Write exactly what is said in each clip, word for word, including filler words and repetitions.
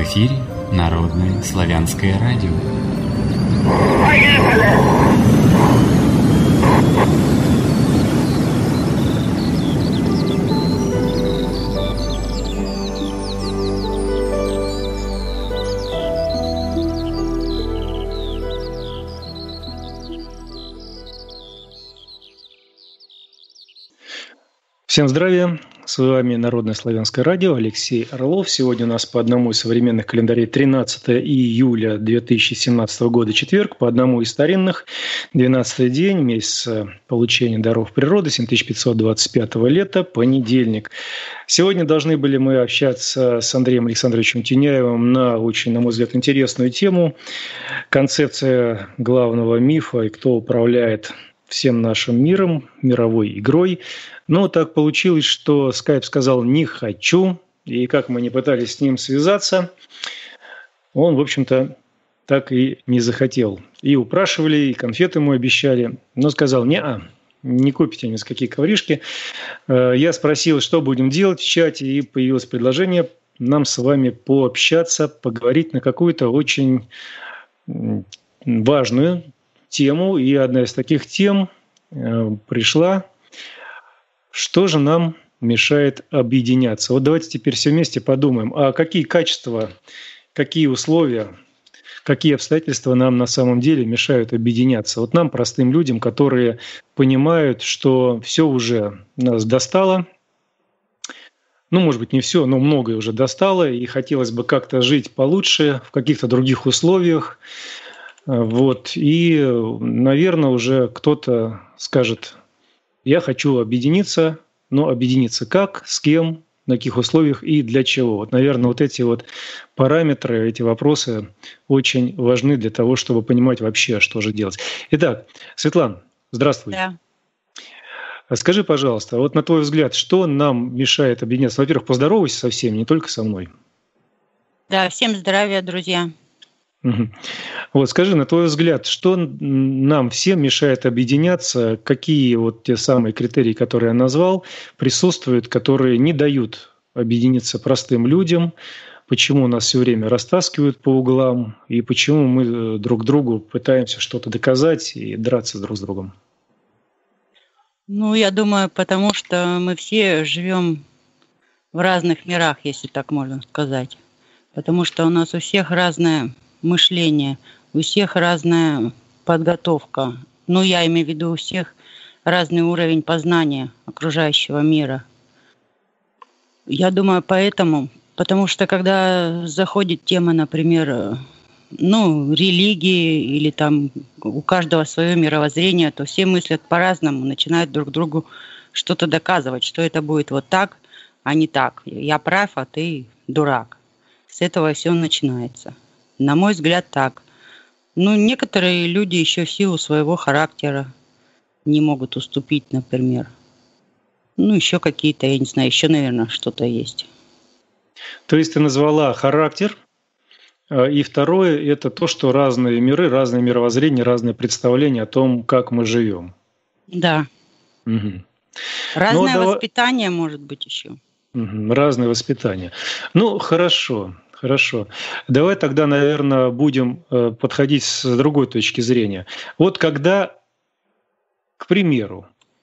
эфире Народное славянское радио. Всем здравия! С вами Народное славянское радио, Алексей Орлов. Сегодня у нас по одному из современных календарей тринадцатое июля две тысячи семнадцатого года, четверг, по одному из старинных двенадцатый день месяца получения даров природы, семь тысяч пятьсот двадцать пятого лета, понедельник. Сегодня должны были мы общаться с Андреем Александровичем Тиняевым на очень, на мой взгляд, интересную тему. Концепция главного мифа и кто управляет всем нашим миром, мировой игрой. Но так получилось, что Skype сказал «не хочу», и как мы не пытались с ним связаться, он, в общем-то, так и не захотел. И упрашивали, и конфеты ему обещали, но сказал «не-а, не купите ни за какие ковришки». Я спросил, что будем делать в чате, и появилось предложение нам с вами пообщаться, поговорить на какую-то очень важную тему. И одна из таких тем пришла: что же нам мешает объединяться? Вот давайте теперь все вместе подумаем, а какие качества, какие условия, какие обстоятельства нам на самом деле мешают объединяться? Вот нам, простым людям, которые понимают, что все уже нас достало, ну, может быть, не все, но многое уже достало, и хотелось бы как-то жить получше, в каких-то других условиях. Вот. И, наверное, уже кто-то скажет: я хочу объединиться, но объединиться как, с кем, на каких условиях и для чего. Вот, наверное, вот эти вот параметры, эти вопросы очень важны для того, чтобы понимать вообще, что же делать. Итак, Светлана, здравствуй. Да. Скажи, пожалуйста, вот на твой взгляд, что нам мешает объединяться? Во-первых, поздоровайся со всеми, не только со мной. Да, всем здравия, друзья. Угу. Вот скажи, на твой взгляд, что нам всем мешает объединяться? Какие вот те самые критерии, которые я назвал, присутствуют, которые не дают объединиться простым людям? Почему нас все время растаскивают по углам? И почему мы друг другу пытаемся что-то доказать и драться друг с другом? Ну, я думаю, потому что мы все живем в разных мирах, если так можно сказать. Потому что у нас у всех разное мышление, у всех разная подготовка. Ну, я имею в виду у всех разный уровень познания окружающего мира. Я думаю, поэтому, потому что когда заходит тема, например, ну, религии или там у каждого свое мировоззрение, то все мыслят по-разному, начинают друг другу что-то доказывать, что это будет вот так, а не так. Я прав, а ты дурак. С этого все начинается. На мой взгляд, так. Ну, некоторые люди еще в силу своего характера не могут уступить, например. Ну, еще какие-то, я не знаю, еще, наверное, что-то есть. То есть ты назвала характер, и второе – это то, что разные миры, разные мировоззрения, разные представления о том, как мы живем. Да. Угу. Разное ну, воспитание, давай... может быть, еще. Угу. Разное воспитание. Ну, хорошо. Хорошо. Давай тогда, наверное, будем подходить с другой точки зрения. Вот когда, к примеру,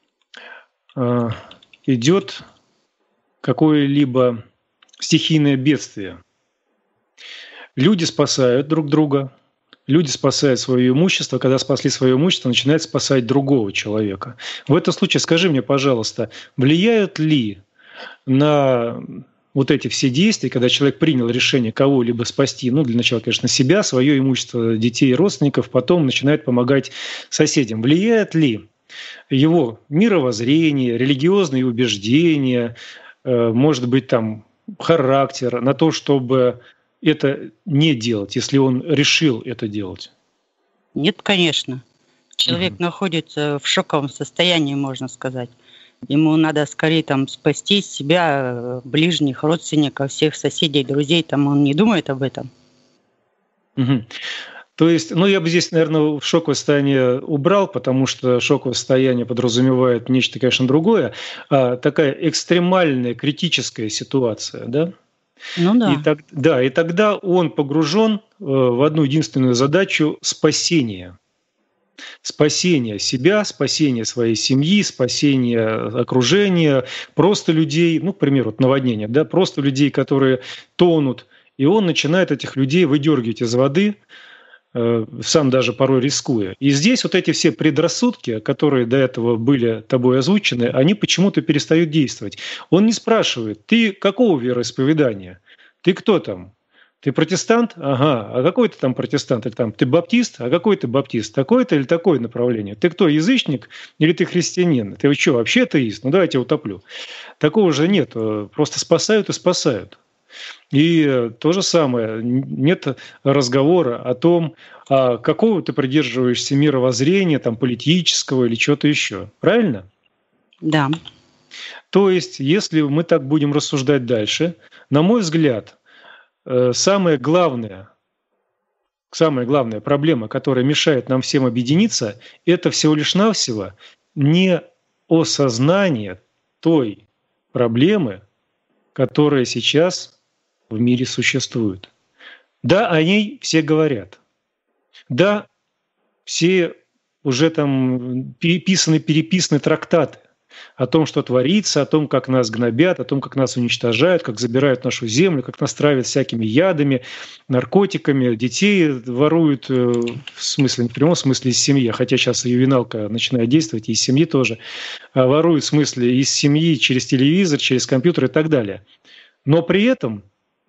идет какое-либо стихийное бедствие, люди спасают друг друга, люди спасают свое имущество, когда спасли свое имущество, начинают спасать другого человека. В этом случае, скажи мне, пожалуйста, влияют ли на вот эти все действия, когда человек принял решение кого-либо спасти, ну, для начала, конечно, себя, свое имущество, детей и родственников, потом начинает помогать соседям. Влияет ли его мировоззрение, религиозные убеждения, может быть, там, характер на то, чтобы это не делать, если он решил это делать? Нет, конечно. Человек угу. находится в шоковом состоянии, можно сказать. Ему надо скорее там спасти себя, ближних, родственников, всех соседей, друзей. Там он не думает об этом. Угу. То есть, ну, я бы здесь, наверное, шоковое состояние убрал, потому что шоковое состояние подразумевает нечто, конечно, другое. А такая экстремальная, критическая ситуация, да? Ну И, да. так, да, и тогда он погружен в одну единственную задачу – спасения. Спасение себя, спасение своей семьи, спасение окружения, просто людей, ну, к примеру, вот наводнение, да, просто людей, которые тонут, и он начинает этих людей выдергивать из воды, э, сам даже порой рискуя. И здесь вот эти все предрассудки, которые до этого были тобой озвучены, они почему-то перестают действовать. Он не спрашивает, ты какого вероисповедания? Ты кто там? Ты протестант? Ага. А какой ты там протестант? Или там, ты баптист? А какой ты баптист? Такое-то или такое направление? Ты кто, язычник или ты христианин? Ты что, вообще атеист? Ну, давайте я утоплю. Такого же нет. Просто спасают и спасают. И то же самое. Нет разговора о том, а какого ты придерживаешься мировоззрения, там, политического или чего-то еще. Правильно? Да. То есть, если мы так будем рассуждать дальше, на мой взгляд, самое главное, самая главная проблема, которая мешает нам всем объединиться, это всего лишь навсего не осознание той проблемы, которая сейчас в мире существует. Да, о ней все говорят. Да, все уже там переписаны, переписаны трактаты о том, что творится, о том, как нас гнобят, о том, как нас уничтожают, как забирают нашу землю, как нас травят всякими ядами, наркотиками, детей воруют, в смысле, в прямом смысле из семьи, хотя сейчас ювеналка начинает действовать, и из семьи тоже, воруют в смысле из семьи через телевизор, через компьютер и так далее. Но при этом,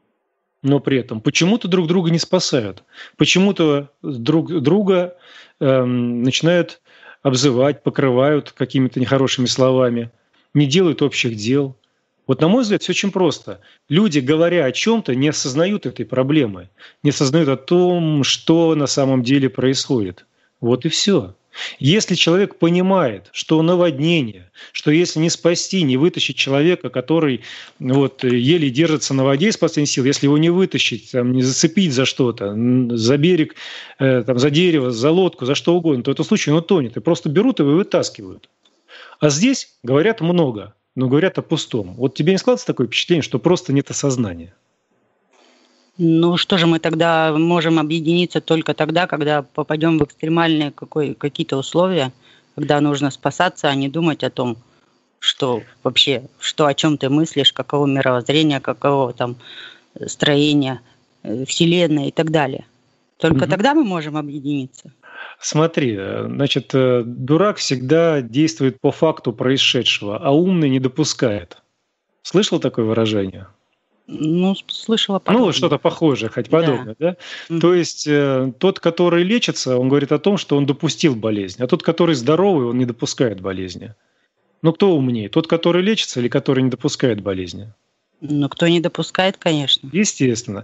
но при этом почему-то друг друга не спасают, почему-то друг друга эм, начинают обзывать, покрывают какими-то нехорошими словами, не делают общих дел. Вот, на мой взгляд, все очень просто. Люди, говоря о чем-то, не осознают этой проблемы, не осознают о том, что на самом деле происходит. Вот и все. Если человек понимает, что наводнение, что если не спасти, не вытащить человека, который вот, еле держится на воде из последних сил, если его не вытащить, там, не зацепить за что-то, за берег, э, там, за дерево, за лодку, за что угодно, то в этом случае он тонет. И просто берут его и вытаскивают. А здесь говорят много, но говорят о пустом. Вот тебе не складывается такое впечатление, что просто нет осознания? Ну что же, мы тогда можем объединиться только тогда, когда попадем в экстремальные какой, какие-то условия, когда нужно спасаться, а не думать о том, что вообще, что о чем ты мыслишь, какого мировоззрения, какого там строения Вселенной и так далее. Только угу. Тогда мы можем объединиться. Смотри, значит, дурак всегда действует по факту происшедшего, а умный не допускает. Слышал такое выражение? Ну, слышала подобное. Ну, что-то похожее, хоть подобное, да? да? Mm-hmm. То есть э, тот, который лечится, он говорит о том, что он допустил болезнь, а тот, который здоровый, он не допускает болезни. Ну, кто умнее? Тот, который лечится или который не допускает болезни? Ну, кто не допускает, конечно. Естественно.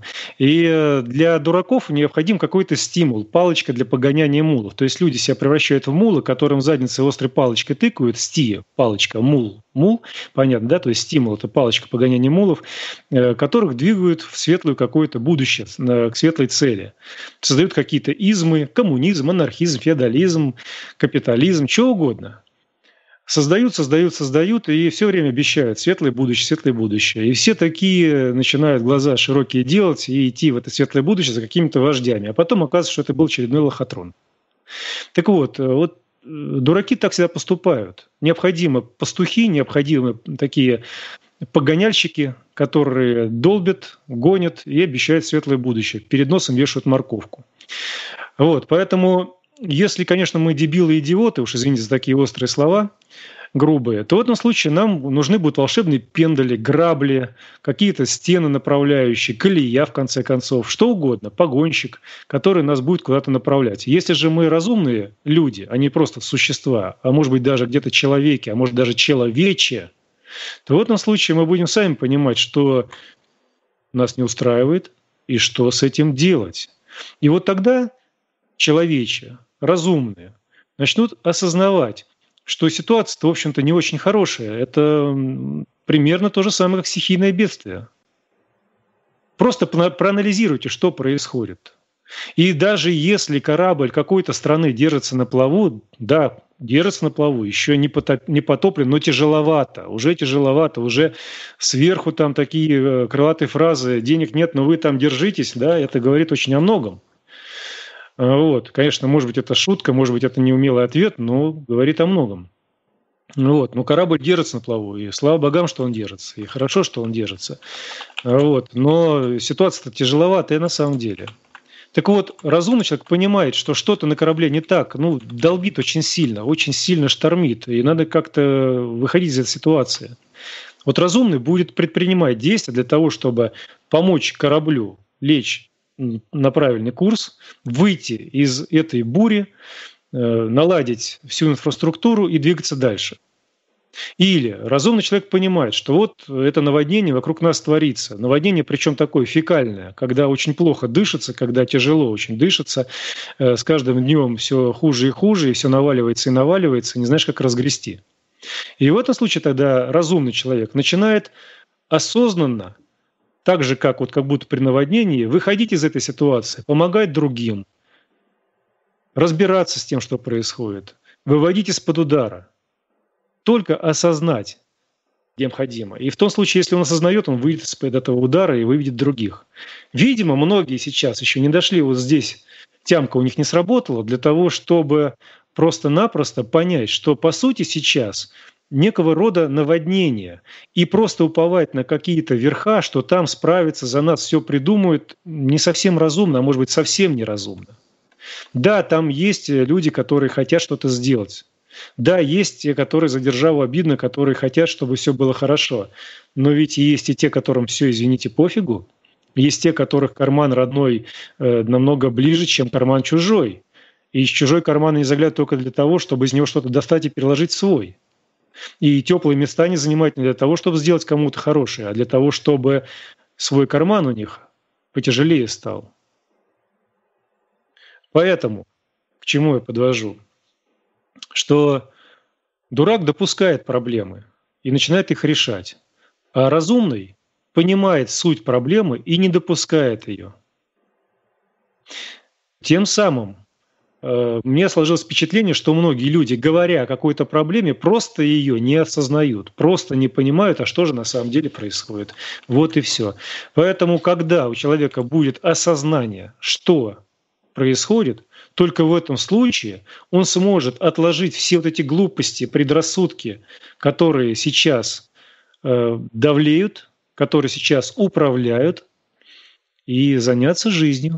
И для дураков необходим какой-то стимул, палочка для погоняния мулов. То есть люди себя превращают в мулы, которым в заднице острой палочкой тыкают. Сти, палочка, мул, мул, понятно, да? То есть стимул – это палочка погоняния мулов, которых двигают в светлое какое-то будущее, к светлой цели. Создают какие-то измы, коммунизм, анархизм, феодализм, капитализм, что угодно. Создают, создают, создают, и все время обещают светлое будущее, светлое будущее. И все такие начинают глаза широкие делать и идти в это светлое будущее за какими-то вождями. А потом оказывается, что это был очередной лохотрон. Так вот, вот дураки так всегда поступают. Необходимы пастухи, необходимы такие погоняльщики, которые долбят, гонят и обещают светлое будущее. Перед носом вешают морковку. Вот, поэтому... Если, конечно, мы дебилы и идиоты, уж извините за такие острые слова, грубые, то в этом случае нам нужны будут волшебные пендали, грабли, какие-то стены направляющие, колея, в конце концов, что угодно, погонщик, который нас будет куда-то направлять. Если же мы разумные люди, а не просто существа, а может быть даже где-то человеки, а может даже человече, то в этом случае мы будем сами понимать, что нас не устраивает и что с этим делать. И вот тогда человече, разумные, начнут осознавать, что ситуация-то, в общем-то, не очень хорошая. Это примерно то же самое, как стихийное бедствие. Просто проанализируйте, что происходит. И даже если корабль какой-то страны держится на плаву, да, держится на плаву, еще не, потоп, не потоплен, но тяжеловато, уже тяжеловато, уже сверху там такие крылатые фразы «денег нет, но вы там держитесь», да, это говорит очень о многом. Вот. Конечно, может быть, это шутка, может быть, это неумелый ответ, но говорит о многом. Вот. Но корабль держится на плаву, и слава богам, что он держится, и хорошо, что он держится. Вот. Но ситуация-то тяжеловатая на самом деле. Так вот, разумный человек понимает, что что-то на корабле не так, ну, долбит очень сильно, очень сильно штормит, и надо как-то выходить из этой ситуации. Вот разумный будет предпринимать действия для того, чтобы помочь кораблю лечь на правильный курс, выйти из этой бури, наладить всю инфраструктуру и двигаться дальше. Или разумный человек понимает, что вот это наводнение вокруг нас творится. Наводнение, причем такое фекальное, когда очень плохо дышится, когда тяжело очень дышится, с каждым днем все хуже и хуже, и все наваливается и наваливается, и не знаешь, как разгрести. И в этом случае тогда разумный человек начинает осознанно, так же, как, вот, как будто при наводнении, выходить из этой ситуации, помогать другим, разбираться с тем, что происходит, выводить из-под удара. Только осознать необходимо. И в том случае, если он осознает, он выйдет из-под этого удара и выведет других. Видимо, многие сейчас еще не дошли вот здесь, тямка у них не сработала, для того, чтобы просто-напросто понять, что по сути сейчас некого рода наводнение, и просто уповать на какие-то верха, что там справятся, за нас все придумают, не совсем разумно, а может быть совсем неразумно. Да, там есть люди, которые хотят что-то сделать. Да, есть те, которые за державу обидно, которые хотят, чтобы все было хорошо. Но ведь есть и те, которым все, извините, пофигу. Есть те, которых карман родной э, намного ближе, чем карман чужой. И из чужой кармана не заглядывают только для того, чтобы из него что-то достать и переложить в свой. И теплые места не занимать не для того, чтобы сделать кому-то хорошее, а для того, чтобы свой карман у них потяжелее стал. Поэтому, к чему я подвожу? Что дурак допускает проблемы и начинает их решать, а разумный понимает суть проблемы и не допускает ее. Тем самым э, мне сложилось впечатление, что многие люди, говоря о какой-то проблеме, просто ее не осознают, просто не понимают, а что же на самом деле происходит. Вот и все. Поэтому, когда у человека будет осознание, что происходит, только в этом случае он сможет отложить все вот эти глупости, предрассудки, которые сейчас э, давлеют, которые сейчас управляют, и заняться жизнью.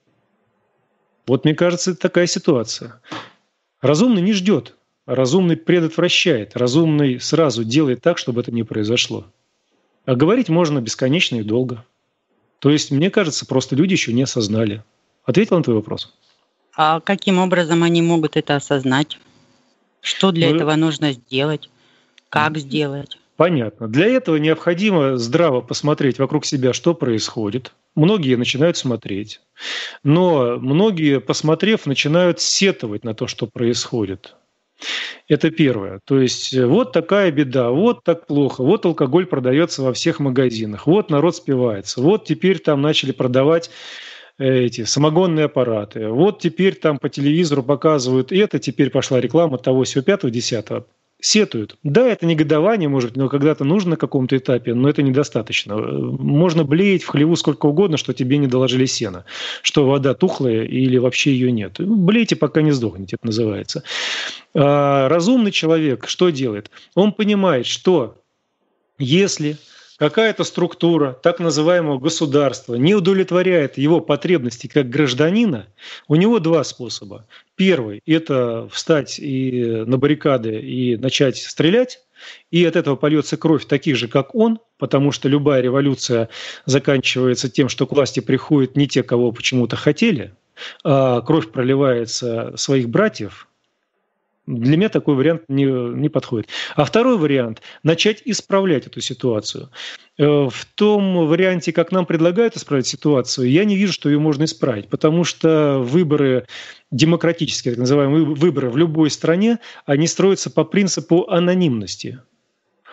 Вот, мне кажется, это такая ситуация. Разумный не ждет, а разумный предотвращает, разумный сразу делает так, чтобы это не произошло. А говорить можно бесконечно и долго. То есть, мне кажется, просто люди еще не осознали. Ответил на твой вопрос? А каким образом они могут это осознать? Что для ну, этого нужно сделать? Как сделать? Понятно. Для этого необходимо здраво посмотреть вокруг себя, что происходит. Многие начинают смотреть. Но многие, посмотрев, начинают сетовать на то, что происходит. Это первое. То есть вот такая беда, вот так плохо, вот алкоголь продается во всех магазинах, вот народ спивается, вот теперь там начали продавать эти самогонные аппараты. Вот теперь там по телевизору показывают это, теперь пошла реклама того, всего пятого, десятого. Сетуют. Да, это негодование, может, но когда-то нужно на каком-то этапе, но это недостаточно. Можно блеять в хлеву сколько угодно, что тебе не доложили сена, что вода тухлая или вообще ее нет. Блейте, пока не сдохнете, это называется. А разумный человек что делает? Он понимает, что если какая-то структура так называемого государства не удовлетворяет его потребности как гражданина, у него два способа. Первый – это встать и на баррикады и начать стрелять, и от этого польется кровь таких же, как он, потому что любая революция заканчивается тем, что к власти приходят не те, кого почему-то хотели, а кровь проливается своих братьев. Для меня такой вариант не, не подходит. А второй вариант – начать исправлять эту ситуацию. В том варианте, как нам предлагают исправить ситуацию, я не вижу, что ее можно исправить, потому что выборы демократические, так называемые выборы в любой стране, они строятся по принципу анонимности.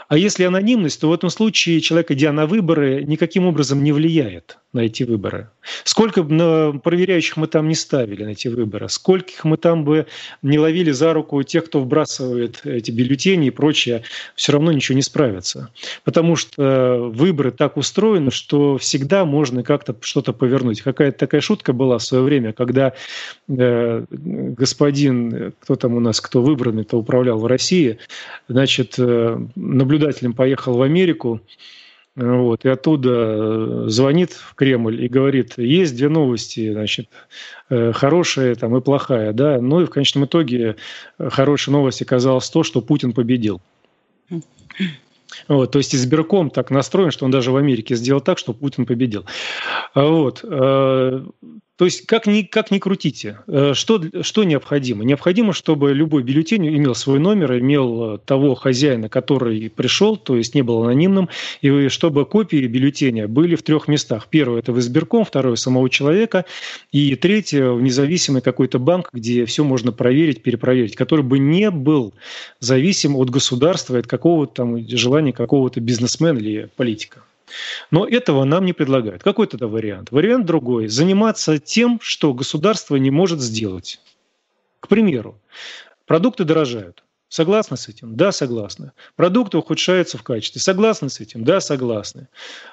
А если анонимность, то в этом случае человек, идя на выборы, никаким образом не влияет на эти выборы. Сколько бы проверяющих мы там не ставили на эти выборы, скольких мы там бы не ловили за руку тех, кто вбрасывает эти бюллетени и прочее, все равно ничего не справится. Потому что выборы так устроены, что всегда можно как-то что-то повернуть. Какая-то такая шутка была в свое время, когда э, господин, кто там у нас, кто выбранный, кто управлял в России, значит, э, наблюдателем поехал в Америку, вот, и оттуда звонит в Кремль и говорит, есть две новости, значит, хорошая там, и плохая. Да? Ну и в конечном итоге хорошая новость оказалась то, что Путин победил. Вот, то есть избирком так настроен, что он даже в Америке сделал так, что Путин победил. Вот. То есть как ни, как ни крутите, что, что необходимо? Необходимо, чтобы любой бюллетень имел свой номер, имел того хозяина, который пришел, то есть не был анонимным, и чтобы копии бюллетеня были в трех местах. Первое – это в избирком, второе – самого человека, и третье – в независимый какой-то банк, где все можно проверить, перепроверить, который бы не был зависим от государства, от какого-то там желания какого-то бизнесмена или политика. Но этого нам не предлагают. Какой тогда вариант? Вариант другой. Заниматься тем, что государство не может сделать. К примеру, продукты дорожают. Согласны с этим? Да, согласны. Продукты ухудшаются в качестве. Согласны с этим? Да, согласны.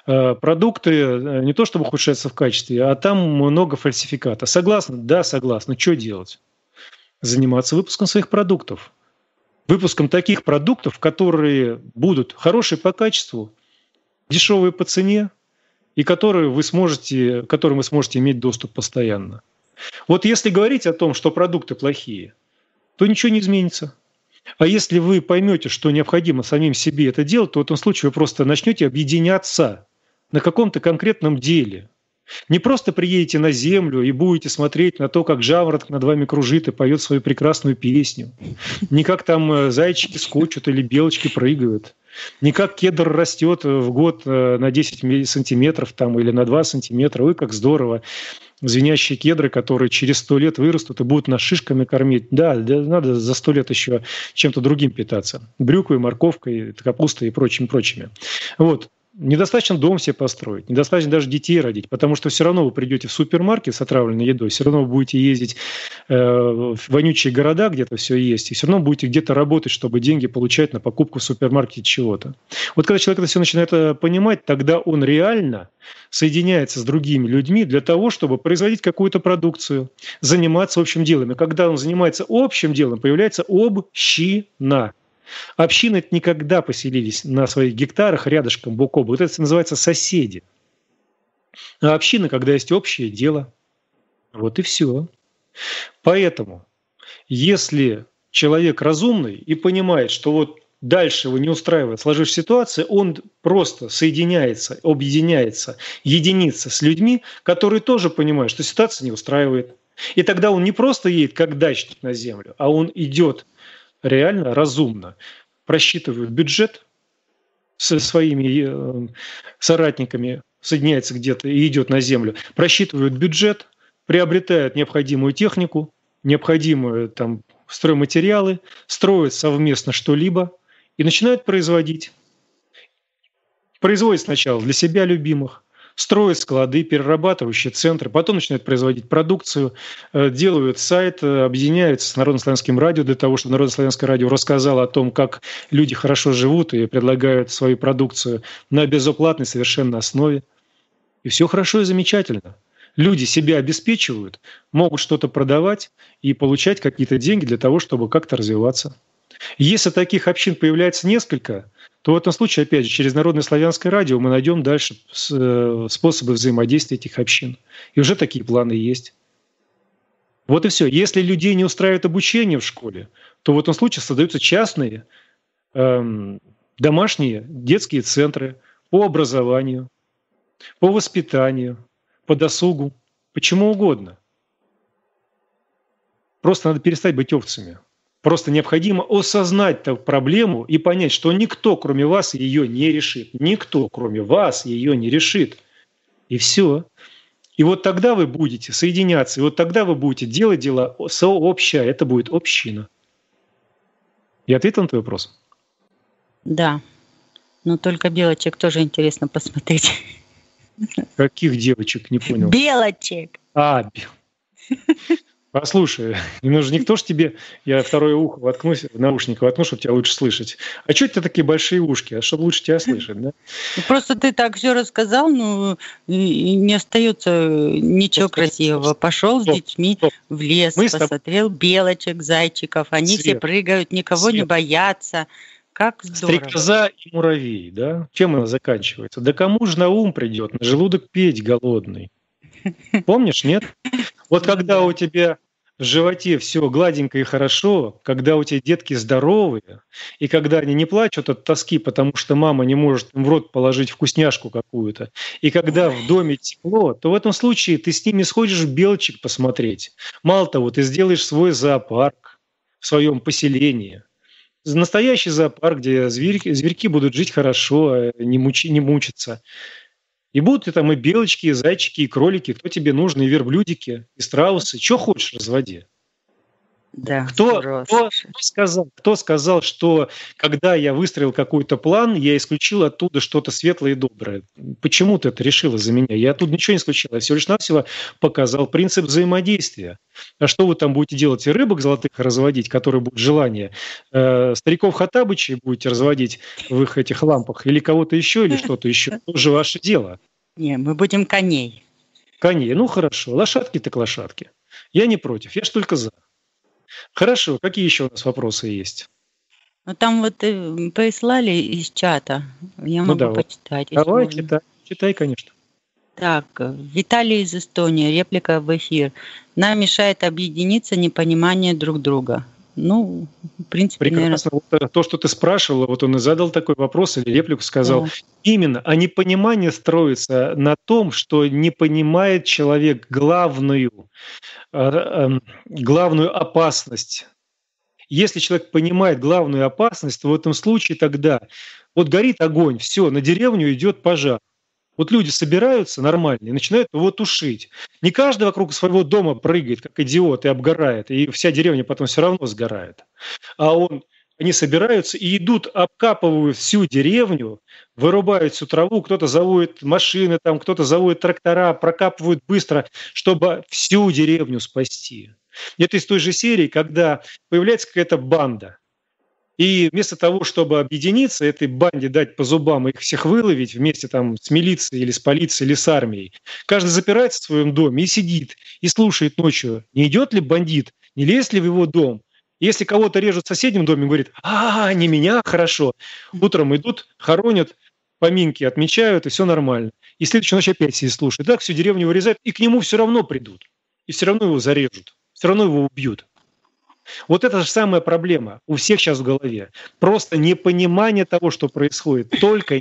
Продукты не то чтобы ухудшаются в качестве, а там много фальсификата. Согласны? Да, согласны. Что делать? Заниматься выпуском своих продуктов. Выпуском таких продуктов, которые будут хорошие по качеству, дешевые по цене, и которые вы сможете, к которым вы сможете иметь доступ постоянно. Вот если говорить о том, что продукты плохие, то ничего не изменится. А если вы поймете, что необходимо самим себе это делать, то в этом случае вы просто начнете объединяться на каком-то конкретном деле. Не просто приедете на землю и будете смотреть на то, как жаворонок над вами кружит и поет свою прекрасную песню. Не как там зайчики скачут или белочки прыгают. Не как кедр растет в год на десять сантиметров там, или на два сантиметра. Ой, как здорово. Звенящие кедры, которые через сто лет вырастут и будут нас шишками кормить. Да, надо за сто лет еще чем-то другим питаться. Брюквой, морковкой, капустой и прочими-прочими. Вот. Недостаточно дом себе построить, недостаточно даже детей родить, потому что все равно вы придете в супермаркет с отравленной едой, все равно вы будете ездить э, в вонючие города, где-то все есть, и все равно будете где-то работать, чтобы деньги получать на покупку в супермаркете чего-то. Вот когда человек это все начинает понимать, тогда он реально соединяется с другими людьми для того, чтобы производить какую-то продукцию, заниматься общим делом. И когда он занимается общим делом, появляется община. Общины никогда поселились на своих гектарах рядышком бок о бок. Вот это называется соседи. А община, когда есть общее дело. Вот и все. Поэтому, если человек разумный и понимает, что вот дальше его не устраивает сложившаяся ситуация, он просто соединяется, объединяется, единится с людьми, которые тоже понимают, что ситуация не устраивает. И тогда он не просто едет как дачник на землю, а он идет реально разумно, просчитывают бюджет со своими соратниками, соединяется где-то и идет на землю, просчитывают бюджет, приобретают необходимую технику, необходимые там стройматериалы, строят совместно что-либо и начинают производить. Производят сначала для себя любимых, строят склады, перерабатывающие центры, потом начинают производить продукцию, делают сайт, объединяются с Народно-славянским радио для того, чтобы Народно-славянское радио рассказало о том, как люди хорошо живут и предлагают свою продукцию на безоплатной совершенно основе. И все хорошо и замечательно. Люди себя обеспечивают, могут что-то продавать и получать какие-то деньги для того, чтобы как-то развиваться. Если таких общин появляется несколько, то в этом случае, опять же, через Народно-славянское радио мы найдем дальше способы взаимодействия этих общин. И уже такие планы есть. Вот и все. Если людей не устраивает обучение в школе, то в этом случае создаются частные эм, домашние детские центры по образованию, по воспитанию, по досугу, почему угодно. Просто надо перестать быть овцами. Просто необходимо осознать эту проблему и понять, что никто, кроме вас, ее не решит. Никто, кроме вас, ее не решит. И все. И вот тогда вы будете соединяться, и вот тогда вы будете делать дела сообща. Это будет община. Я ответил на твой вопрос? Да. Но только белочек тоже интересно посмотреть. Каких девочек, не понял? Белочек. А, бе- послушай, не нужно никто ж тебе, я второе ухо воткнусь, в наушник воткну, чтобы тебя лучше слышать. А что у тебя такие большие ушки? А чтобы лучше тебя слышать, да? Ну, просто ты так все рассказал, ну, и и не остается ничего Стоп, стоп, красивого. стоп, Пошел с стоп, детьми стоп. в лес, Мы с тобой, посмотрел белочек, зайчиков. Они все Свет, прыгают, никого не Свет, боятся. Как здорово. стрекоза и муравей, да? Чем она заканчивается? Да кому же на ум придет, на желудок петь голодный? Помнишь, нет? Вот Ну когда у да. тебя в животе все гладенько и хорошо, когда у тебя детки здоровые, и когда они не плачут от тоски, потому что мама не может им в рот положить вкусняшку какую-то, и когда в Ой. доме тепло, то в этом случае ты с ними сходишь в белочек посмотреть. Мало того, ты сделаешь свой зоопарк в своем поселении. Настоящий зоопарк, где зверьки, зверьки будут жить хорошо, э, не, мучи- не мучиться. И будут и там и белочки, и зайчики, и кролики, кто тебе нужен, и верблюдики, и страусы. Что хочешь, разводи. Да, Кто, здорово, кто, слушай. кто сказал, кто сказал, что когда я выстроил какой-то план, я исключил оттуда что-то светлое и доброе? Почему ты это решила за меня? Я оттуда ничего не исключил. Я всего лишь навсего показал принцип взаимодействия. А что вы там будете делать? И рыбок золотых разводить, которые будут желание? Э, стариков Хаттабычей будете разводить в их этих лампах? Или кого-то еще, или что-то еще? Это уже ваше дело. Не, мы будем коней. Коней, ну хорошо. Лошадки так лошадки. Я не против, я ж только за. Хорошо, какие еще у нас вопросы есть? Ну там вот э, прислали из чата. Я Ну могу давай, почитать, если давай, можно. читай, читай, конечно. Так, э, Виталий из Эстонии, реплика в эфир. Нам мешает объединиться непонимание друг друга. Ну, в принципе, наверное, Прекрасно. Вот э, то, что ты спрашивала, вот он и задал такой вопрос или реплику сказал. да. Именно, а непонимание строится на том, что не понимает человек главную, э, эм, главную опасность. Если человек понимает главную опасность, то в этом случае тогда вот горит огонь, все, на деревню идет пожар. Вот люди собираются нормально и начинают его тушить. Не каждый вокруг своего дома прыгает, как идиот, и обгорает, и вся деревня потом все равно сгорает. А он, они собираются и идут, обкапывают всю деревню, вырубают всю траву, кто-то заводит машины, там, кто-то заводит трактора, прокапывают быстро, чтобы всю деревню спасти. Это из той же серии, когда появляется какая-то банда, и вместо того, чтобы объединиться, этой банде дать по зубам и их всех выловить вместе там с милицией или с полицией или с армией, каждый запирается в своем доме и сидит, и слушает ночью, не идет ли бандит, не лезет ли в его дом. Если кого-то режут в соседнем доме, говорит, а, не меня, хорошо. Утром идут, хоронят, поминки отмечают, и все нормально. И следующую ночь опять сидит, слушает. Так всю деревню вырезают, и к нему все равно придут. И все равно его зарежут, все равно его убьют. Вот это же самая проблема у всех сейчас в голове. Просто непонимание того, что происходит. Только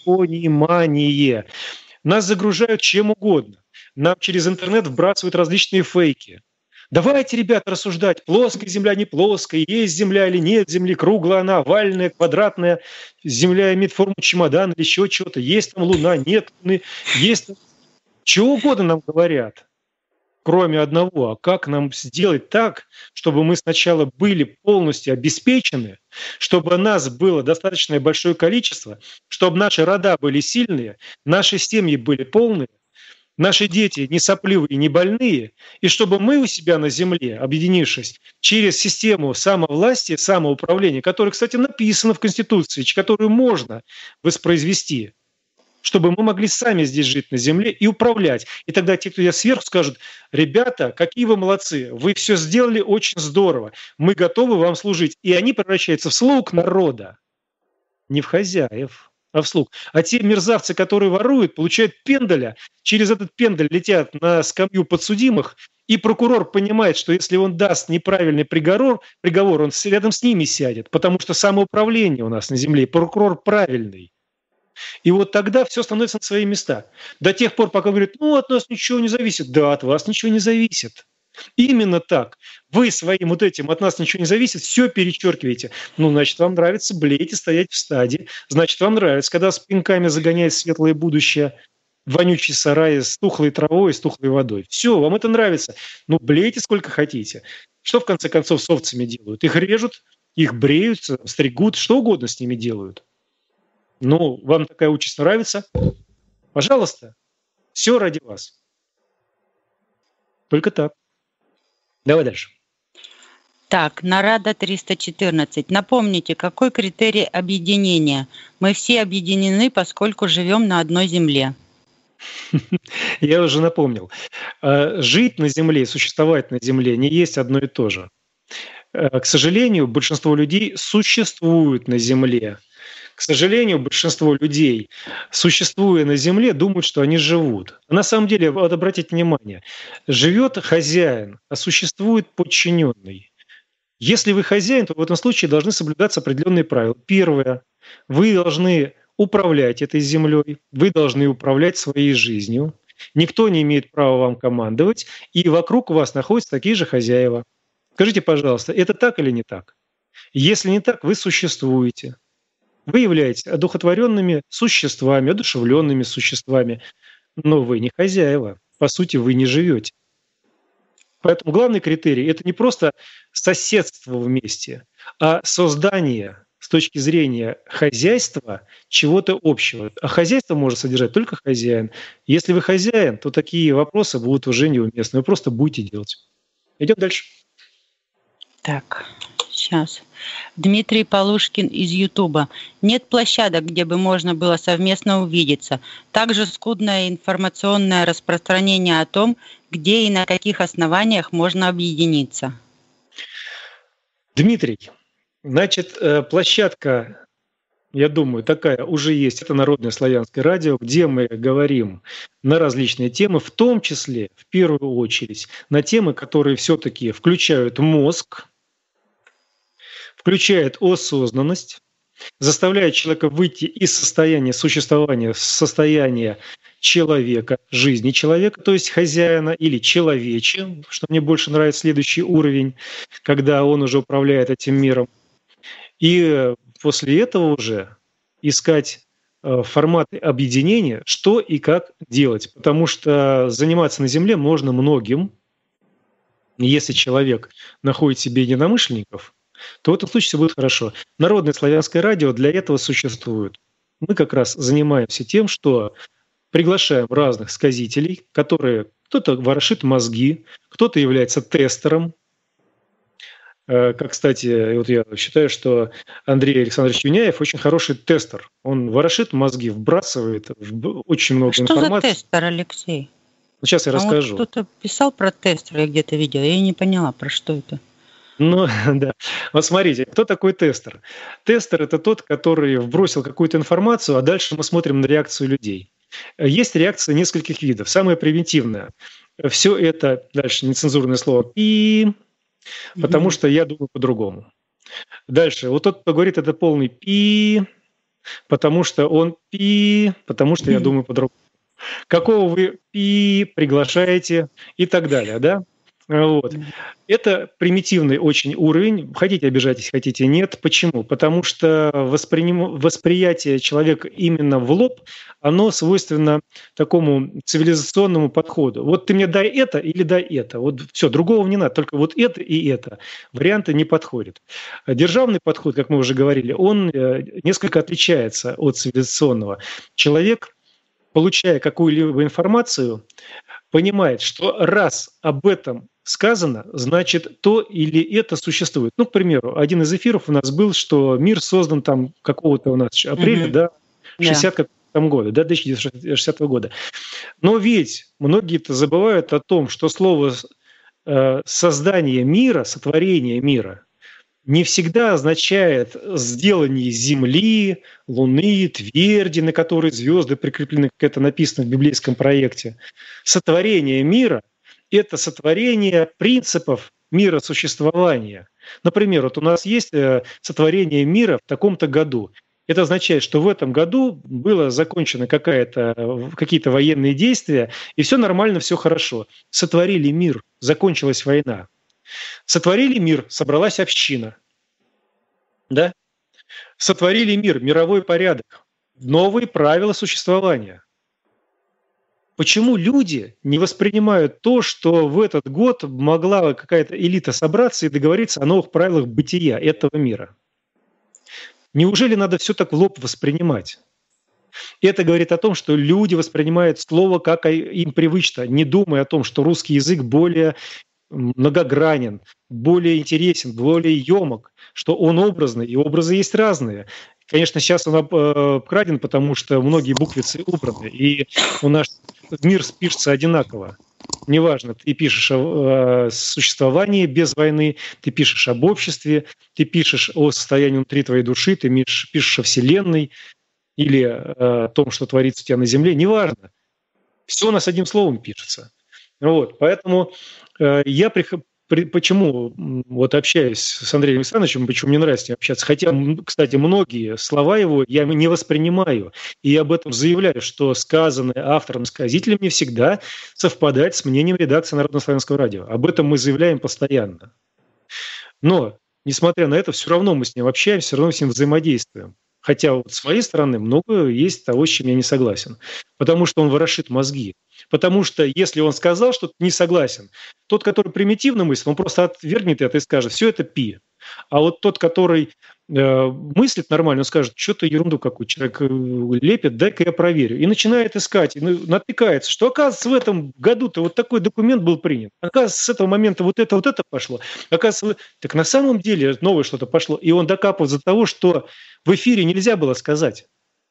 непонимание. Нас загружают чем угодно. Нам через интернет вбрасывают различные фейки. Давайте, ребята, рассуждать, плоская земля, не плоская, есть земля или нет земли, круглая она, овальная, квадратная, земля имеет форму чемодана или еще чего-то, есть там луна, нет луны, есть там... Чего угодно нам говорят. Кроме одного, а как нам сделать так, чтобы мы сначала были полностью обеспечены, чтобы нас было достаточное большое количество, чтобы наши рода были сильные, наши семьи были полные, наши дети не сопливые, не больные, и чтобы мы у себя на земле, объединившись через систему самовластия, самоуправления, которая, кстати, написана в Конституции, которую можно воспроизвести, чтобы мы могли сами здесь жить на земле и управлять. И тогда те, кто я сверху, скажут, ребята, какие вы молодцы, вы все сделали очень здорово, мы готовы вам служить. И они превращаются в слуг народа, не в хозяев, а в слуг. А те мерзавцы, которые воруют, получают пендаля, через этот пендаль летят на скамью подсудимых, и прокурор понимает, что если он даст неправильный приговор, приговор, он рядом с ними сядет, потому что самоуправление у нас на земле, и прокурор правильный. И вот тогда все становится на свои места. До тех пор, пока говорят, ну, от нас ничего не зависит. Да, от вас ничего не зависит. Именно так. Вы своим вот этим «от нас ничего не зависит» все перечеркиваете. Ну, значит, вам нравится блеять и стоять в стаде. Значит, вам нравится, когда с пинками загоняет светлое будущее вонючий сарай с тухлой травой, с тухлой водой. Все, вам это нравится. Ну, блейте сколько хотите. Что, в конце концов, с овцами делают? Их режут, их бреют, стригут, что угодно с ними делают. Ну, вам такая участь нравится? Пожалуйста, все ради вас. Только так. Давай дальше. Так, Нарада триста четырнадцать. Напомните, какой критерий объединения? Мы все объединены, поскольку живем на одной земле. Я уже напомнил. Э, Жить на Земле и существовать на Земле не есть одно и то же. Э, К сожалению, большинство людей существуют на Земле. К сожалению, большинство людей, существуя на Земле, думают, что они живут. А на самом деле, вот обратите внимание, живет хозяин, а существует подчиненный. Если вы хозяин, то в этом случае должны соблюдаться определенные правила. Первое. Вы должны управлять этой землей, вы должны управлять своей жизнью. Никто не имеет права вам командовать, и вокруг вас находятся такие же хозяева. Скажите, пожалуйста, это так или не так? Если не так, вы существуете. Вы являетесь одухотворенными существами, одушевленными существами, но вы не хозяева. По сути, вы не живете. Поэтому главный критерий – это не просто соседство вместе, а создание с точки зрения хозяйства чего-то общего. А хозяйство может содержать только хозяин. Если вы хозяин, то такие вопросы будут уже неуместны. Вы просто будете делать. Идем дальше. Так, сейчас. Дмитрий Полушкин из Ютуба. Нет площадок, где бы можно было совместно увидеться. Также скудное информационное распространение о том, где и на каких основаниях можно объединиться. Дмитрий, значит, э, площадка, я думаю, такая уже есть. Это Народное славянское радио, где мы говорим на различные темы, в том числе, в первую очередь, на темы, которые все-таки включают мозг, включают осознанность, заставляют человека выйти из состояния существования в состояние человека, жизни человека, то есть хозяина или человече, что мне больше нравится, следующий уровень, когда он уже управляет этим миром. И после этого уже искать э, форматы объединения, что и как делать. Потому что заниматься на Земле можно многим. Если человек находит себе единомышленников, то в этом случае все будет хорошо. Народное славянское радио для этого существует. Мы как раз занимаемся тем, что приглашаем разных сказителей, которые кто-то ворошит мозги, кто-то является тестером. Как, кстати, вот я считаю, что Андрей Александрович Юняев очень хороший тестер. Он ворошит мозги, вбрасывает в очень много Что информации. за тестер, Алексей? Ну, сейчас я А вот расскажу. кто-то писал про тестер, я где-то видела, я не поняла, про что это. Ну, да. Вот смотрите, кто такой тестер? Тестер – это тот, который вбросил какую-то информацию, а дальше мы смотрим на реакцию людей. Есть реакция нескольких видов. Самая примитивная. Все это, дальше нецензурное слово, пи, потому что я думаю по-другому. Дальше. Вот тот, кто говорит, это полный пи, потому что он пи, потому что я думаю по-другому. Какого вы пи приглашаете и так далее, да? Вот. Это примитивный очень уровень. Хотите обижайтесь, хотите нет. Почему? Потому что восприним... восприятие человека именно в лоб, оно свойственно такому цивилизационному подходу. Вот ты мне дай это или дай это. Вот все, другого не надо, только вот это и это. Варианты не подходят. Державный подход, как мы уже говорили, он несколько отличается от цивилизационного. Человек, получая какую-либо информацию, понимает, что раз об этом сказано, значит, то или это существует. Ну, к примеру, один из эфиров у нас был, что мир создан там какого-то у нас апреля, mm-hmm. да, шестидесятого года, да, тысяча девятьсот шестидесятого года. Но ведь многие-то забывают о том, что слово э, создание мира, сотворение мира не всегда означает сделание Земли, Луны, тверди, на которой звезды прикреплены, как это написано в библейском проекте. Сотворение мира – это сотворение принципов мира существования. Например, вот у нас есть сотворение мира в таком-то году. Это означает, что в этом году было закончено какая-то, какие-то военные действия, и все нормально, все хорошо. Сотворили мир, закончилась война. Сотворили мир, собралась община. Да? Сотворили мир, мировой порядок, новые правила существования. Почему люди не воспринимают то, что в этот год могла какая-то элита собраться и договориться о новых правилах бытия этого мира? Неужели надо все так в лоб воспринимать? Это говорит о том, что люди воспринимают слово как им привычно, не думая о том, что русский язык более многогранен, более интересен, более емок, что он образный, и образы есть разные. Конечно, сейчас он обкраден, потому что многие буквицы убраны, и у нас мир пишется одинаково. Неважно, ты пишешь о существовании без войны, ты пишешь об обществе, ты пишешь о состоянии внутри твоей души, ты пишешь о Вселенной или о том, что творится у тебя на Земле. Неважно. Все у нас одним словом пишется. Вот. Поэтому я прихожу... Почему вот общаюсь с Андреем Александровичем, почему мне нравится с ним общаться, хотя, кстати, многие слова его я не воспринимаю, и я об этом заявляю, что сказанное автором-сказителем не всегда совпадает с мнением редакции Народно-славянского радио. Об этом мы заявляем постоянно. Но, несмотря на это, все равно мы с ним общаемся, все равно с ним взаимодействуем. Хотя вот с моей стороны много есть того, с чем я не согласен. Потому что он ворошит мозги. Потому что если он сказал, что не согласен, тот, который примитивно мыслит, он просто отвергнет это и скажет, все это пи. А вот тот, который э, мыслит нормально, он скажет, что-то ерунду какую человек лепит, дай-ка я проверю. И начинает искать, и натыкается, что, оказывается, в этом году-то вот такой документ был принят. Оказывается, с этого момента вот это, вот это пошло. Оказывается, так на самом деле новое что-то пошло. И он докапывается до того, что в эфире нельзя было сказать.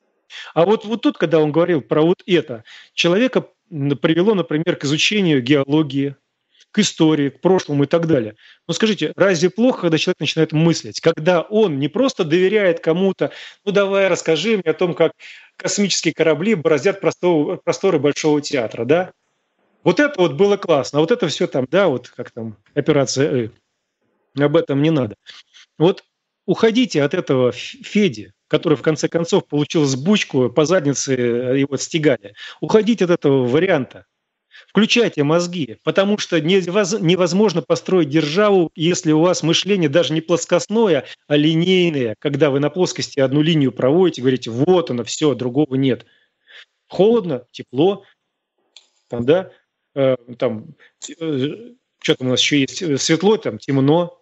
А вот, вот тут, когда он говорил про вот это, человека привело, например, к изучению геологии, к истории, к прошлому и так далее. Но скажите, разве плохо, когда человек начинает мыслить? Когда он не просто доверяет кому-то, ну давай расскажи мне о том, как космические корабли бороздят просторы, просторы Большого театра, да? Вот это вот было классно, а вот это все там, да, вот как там операция «Э», об этом не надо. Вот уходите от этого Феди, который в конце концов получил сбучку, по заднице его отстегали. Уходите от этого варианта. Включайте мозги, потому что невозможно построить державу, если у вас мышление даже не плоскостное, а линейное, когда вы на плоскости одну линию проводите, говорите, вот оно, все, другого нет. Холодно, тепло, там, да, э, там, э, что там у нас еще есть, светло, там, темно,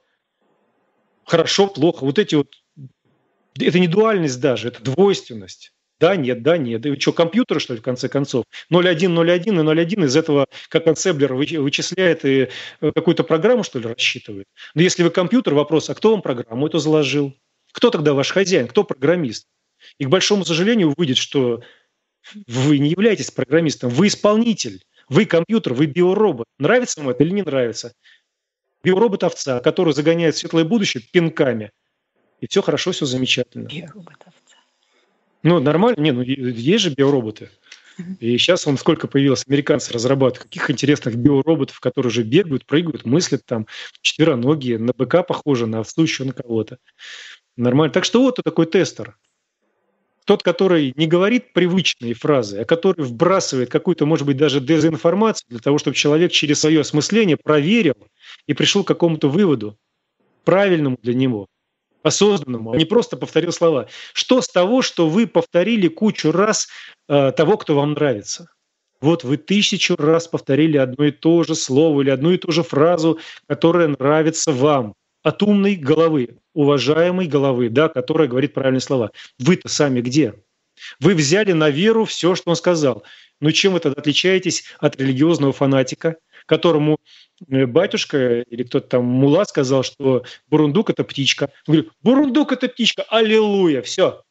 хорошо, плохо. Вот эти вот, это не дуальность даже, это двойственность. Да, нет, да, нет. И что, компьютеры, что ли, в конце концов? ноль один ноль один и ноль один из этого, как концеблер вычисляет и какую-то программу, что ли, рассчитывает? Но если вы компьютер, вопрос, а кто вам программу эту заложил? Кто тогда ваш хозяин? Кто программист? И, к большому сожалению, выйдет, что вы не являетесь программистом, вы исполнитель, вы компьютер, вы биоробот. Нравится вам это или не нравится? Биоробот-овца, который загоняет в светлое будущее пинками. И все хорошо, все замечательно. Биоробот-овца. Ну, нормально. Не, ну, есть же биороботы. И сейчас он сколько появилось, американцы разрабатывают, каких интересных биороботов, которые уже бегают, прыгают, мыслят там, четвероногие, на быка похожи, на овцу, еще на кого-то. Нормально. Так что вот такой тестер. Тот, который не говорит привычные фразы, а который вбрасывает какую-то, может быть, даже дезинформацию для того, чтобы человек через свое осмысление проверил и пришел к какому-то выводу, правильному для него, осознанному, а не просто повторил слова. Что с того, что вы повторили кучу раз э, того, кто вам нравится? Вот вы тысячу раз повторили одно и то же слово или одну и ту же фразу, которая нравится вам. От умной головы, уважаемой головы, да, которая говорит правильные слова. Вы-то сами где? Вы взяли на веру все, что он сказал. Ну чем вы тогда отличаетесь от религиозного фанатика, которому батюшка или кто-то там мула сказал, что бурундук – это птичка. Он говорит, бурундук – это птичка, аллилуйя, все.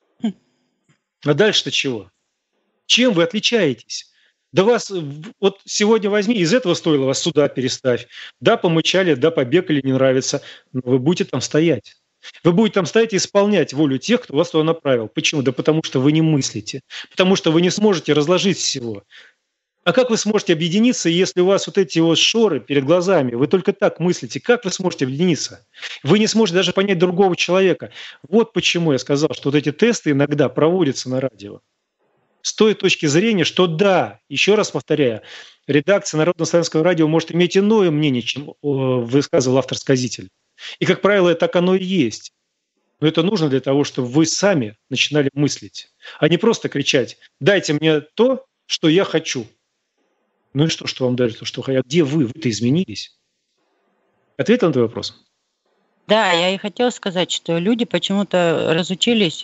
А дальше-то чего? Чем вы отличаетесь? Да вас, вот сегодня возьми, из этого стоило вас сюда переставь. Да, помычали, да, побегали, не нравится. Но вы будете там стоять. Вы будете там стоять и исполнять волю тех, кто вас туда направил. Почему? Да потому что вы не мыслите. Потому что вы не сможете разложить всего. А как вы сможете объединиться, если у вас вот эти вот шоры перед глазами, вы только так мыслите, как вы сможете объединиться? Вы не сможете даже понять другого человека. Вот почему я сказал, что вот эти тесты иногда проводятся на радио. С той точки зрения, что да, еще раз повторяю, редакция Народно-славянского радио может иметь иное мнение, чем высказывал автор-сказитель. И, как правило, так оно и есть. Но это нужно для того, чтобы вы сами начинали мыслить, а не просто кричать «дайте мне то, что я хочу». Ну и что, что вам дали то, что хотят? Где вы? Вы-то изменились. Ответил на твой вопрос? Да, я и хотела сказать, что люди почему-то разучились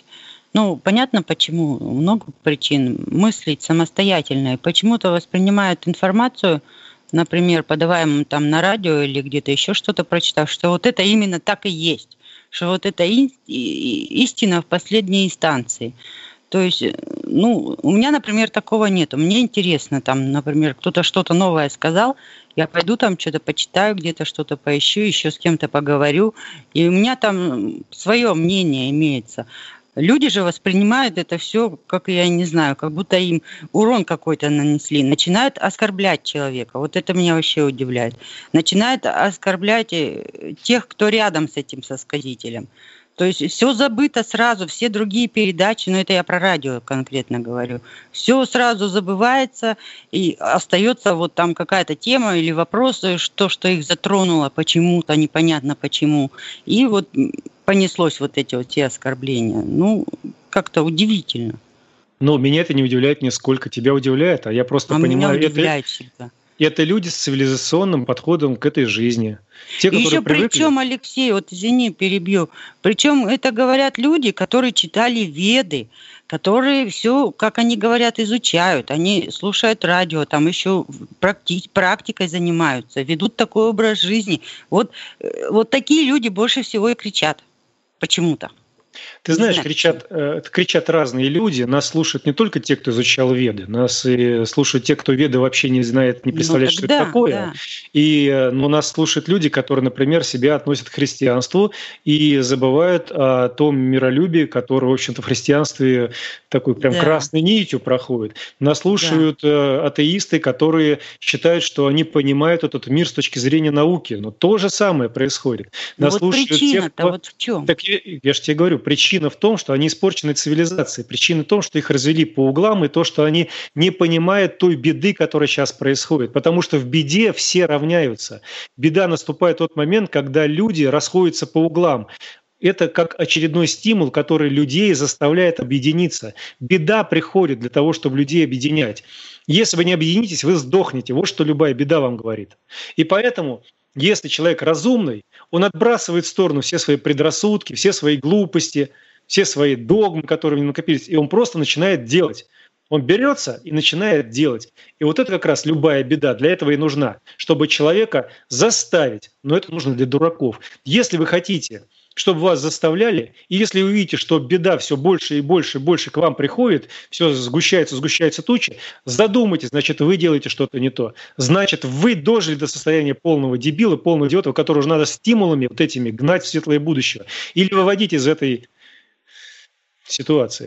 Ну, понятно, почему. Много причин. Мыслить самостоятельно. И почему-то воспринимают информацию, например, подаваемую там на радио или где-то еще что-то прочитав, что вот это именно так и есть. Что вот это ин- и- истина в последней инстанции. То есть, ну, у меня, например, такого нету. Мне интересно, там, например, кто-то что-то новое сказал, я пойду там что-то почитаю, где-то что-то поищу, еще с кем-то поговорю, и у меня там свое мнение имеется. Люди же воспринимают это все, как я не знаю, как будто им урон какой-то нанесли. Начинают оскорблять человека. Вот это меня вообще удивляет. Начинают оскорблять э, тех, кто рядом с этим сосказителем. То есть все забыто сразу, все другие передачи, но это я про радио конкретно говорю, все сразу забывается, и остается вот там какая-то тема или вопрос, что, что их затронуло почему-то, непонятно почему. И вот понеслось вот эти вот те оскорбления. Ну, как-то удивительно. Но меня это не удивляет нисколько, тебя удивляет, а я просто А понимаю, меня удивляет это, всегда. это люди с цивилизационным подходом к этой жизни. Те, И которые еще привыкли... причем, Алексей, вот извини, перебью, причем это говорят люди, которые читали Веды, которые все, как они говорят, изучают, они слушают радио, там еще практи- практикой занимаются, ведут такой образ жизни. Вот, э, вот такие люди больше всего и кричат почему-то. Ты Не знаешь, знаю, кричат, э, кричат разные люди. Нас слушают не только те, кто изучал Веды, нас и слушают те, кто Веды вообще не знает, не Ну представляет, что это тогда, такое. да. И э, но нас слушают люди, которые, например, себя относят к христианству и забывают о том миролюбии, которое, в общем-то, в христианстве такой прям Да, красной нитью проходит. Нас да. слушают э, атеисты, которые считают, что они понимают этот мир с точки зрения науки. Но то же самое происходит. Ну Нас вот слушают те, причина-то кто... вот в чем? Так я, я же тебе говорю, причина в том, что они испорчены цивилизацией. Причина в том, что их развели по углам, и то, что они не понимают той беды, которая сейчас происходит. Потому что в беде все равняются. Беда наступает в тот момент, когда люди расходятся по углам. Это как очередной стимул, который людей заставляет объединиться. Беда приходит для того, чтобы людей объединять. Если вы не объединитесь, вы сдохнете. Вот что любая беда вам говорит. И поэтому, если человек разумный, он отбрасывает в сторону все свои предрассудки, все свои глупости, все свои догмы, которые у него накопились, и он просто начинает делать. Он берется и начинает делать. И вот это как раз любая беда для этого и нужна, чтобы человека заставить. Но это нужно для дураков. Если вы хотите, чтобы вас заставляли, и если вы видите, что беда все больше и больше и больше к вам приходит, все сгущается, сгущается тучи, задумайтесь, значит, вы делаете что-то не то. Значит, вы дожили до состояния полного дебила, полного идиота, которого уже надо стимулами вот этими гнать в светлое будущее. Или выводить из этой ситуации.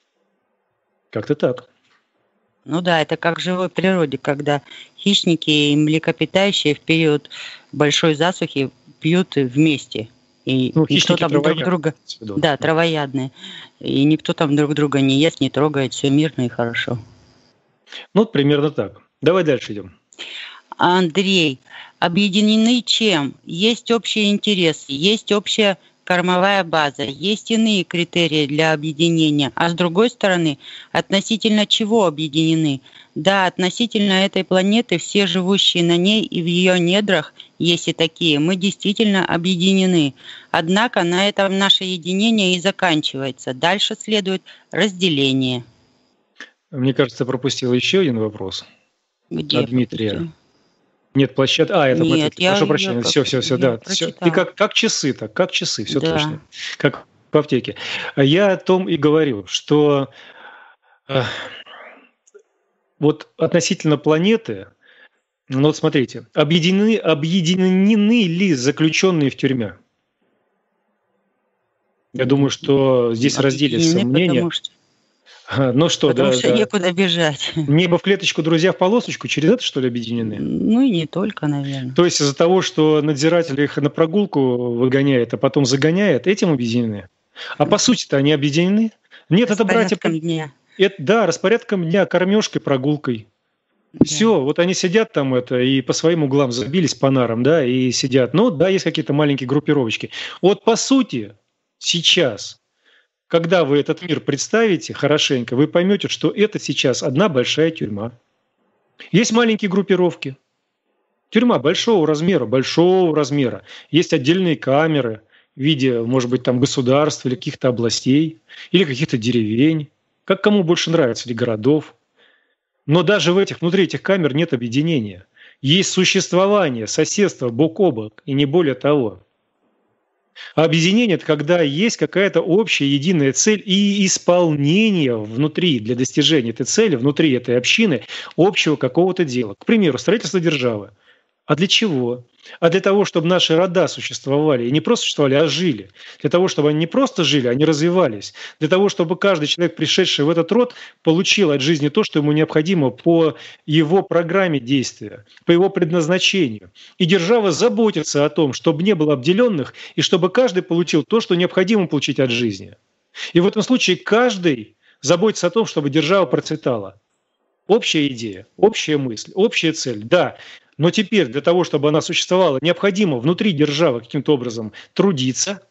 Как-то так. Ну да, это как в живой природе, когда хищники и млекопитающие в период большой засухи пьют вместе. И Ну, никто хищники там друг травоядные. друга... Да, травоядные. И никто там друг друга не ест, не трогает, все мирно и хорошо. Ну, примерно так. Давай дальше идем. Андрей, объединены чем? Есть общие интересы, есть общая кормовая база, есть иные критерии для объединения, а с другой стороны, относительно чего объединены? Да, относительно этой планеты все живущие на ней и в ее недрах, есть и такие, мы действительно объединены. Однако на этом наше единение и заканчивается. Дальше следует разделение. Мне кажется, пропустил еще один вопрос. Где От Дмитрия. пропустил? Нет, площадка. А, это Нет, мы- я прошу её прощения. как- Все, все, все, я да. Всё. Ты прочитала. как, как часы, так, как часы, все Да. точно. Как в аптеке. А Я о том и говорю, что э, вот относительно планеты, ну вот смотрите, объединены, объединены ли заключенные в тюрьме? Я думаю, что здесь разделится Объединены, мнение. потому что, А, Ну что, потому да, что да. некуда бежать. Небо в клеточку, друзья в полосочку, через это что ли объединены? Ну и не только, наверное. То есть из-за того, что надзиратель их на прогулку выгоняет, а потом загоняет, этим объединены. А по сути-то они объединены. Нет, это братья... Распорядком дня. Это, да, распорядком дня, кормежкой, прогулкой. Да. Все, вот они сидят там это и по своим углам забились по нарам, да, и сидят. Ну, да, есть какие-то маленькие группировочки. Вот по сути сейчас, когда вы этот мир представите хорошенько, вы поймете, что это сейчас одна большая тюрьма. Есть маленькие группировки. Тюрьма большого размера, большого размера. Есть отдельные камеры, в виде, может быть, там государств или каких-то областей, или каких-то деревень, как кому больше нравится, или городов. Но даже в этих, внутри этих камер нет объединения. Есть существование, соседство бок о бок, и не более того. А объединение – это когда есть какая-то общая единая цель и исполнение внутри, для достижения этой цели, внутри этой общины, общего какого-то дела. К примеру, строительство державы. А для чего? А для того, чтобы наши рода существовали, и не просто существовали, а жили. Для того, чтобы они не просто жили, они развивались. Для того, чтобы каждый человек, пришедший в этот род, получил от жизни то, что ему необходимо по его программе действия, по его предназначению. И держава заботится о том, чтобы не было обделенных, и чтобы каждый получил то, что необходимо получить от жизни. И в этом случае каждый заботится о том, чтобы держава процветала. Общая идея, общая мысль, общая цель, да. Но теперь для того, чтобы она существовала, необходимо внутри державы каким-то образом трудиться,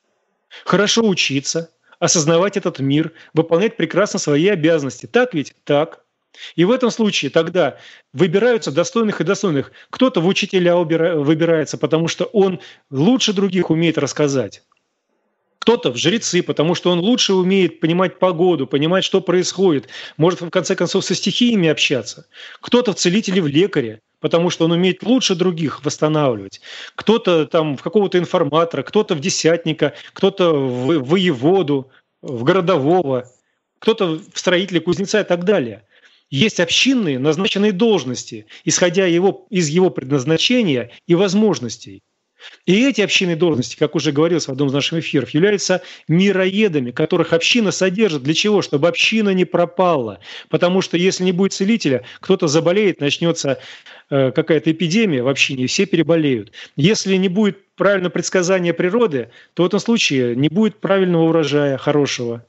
хорошо учиться, осознавать этот мир, выполнять прекрасно свои обязанности. Так ведь? Так. И в этом случае тогда выбираются достойных и достойных. Кто-то в учителя выбирается, потому что он лучше других умеет рассказать. Кто-то в жрецы, потому что он лучше умеет понимать погоду, понимать, что происходит, может, в конце концов, со стихиями общаться. Кто-то в целителе, в лекаре, потому что он умеет лучше других восстанавливать. Кто-то там в какого-то информатора, кто-то в десятника, кто-то в воеводу, в городового, кто-то в строителя, кузнеца и так далее. Есть общинные назначенные должности, исходя его, из его предназначения и возможностей. И эти общинные должности, как уже говорилось в одном из наших эфиров, являются мироедами, которых община содержит. Для чего? Чтобы община не пропала. Потому что если не будет целителя, кто-то заболеет, начнется э, какая-то эпидемия в общине, и все переболеют. Если не будет правильного предсказания природы, то в этом случае не будет правильного урожая, хорошего.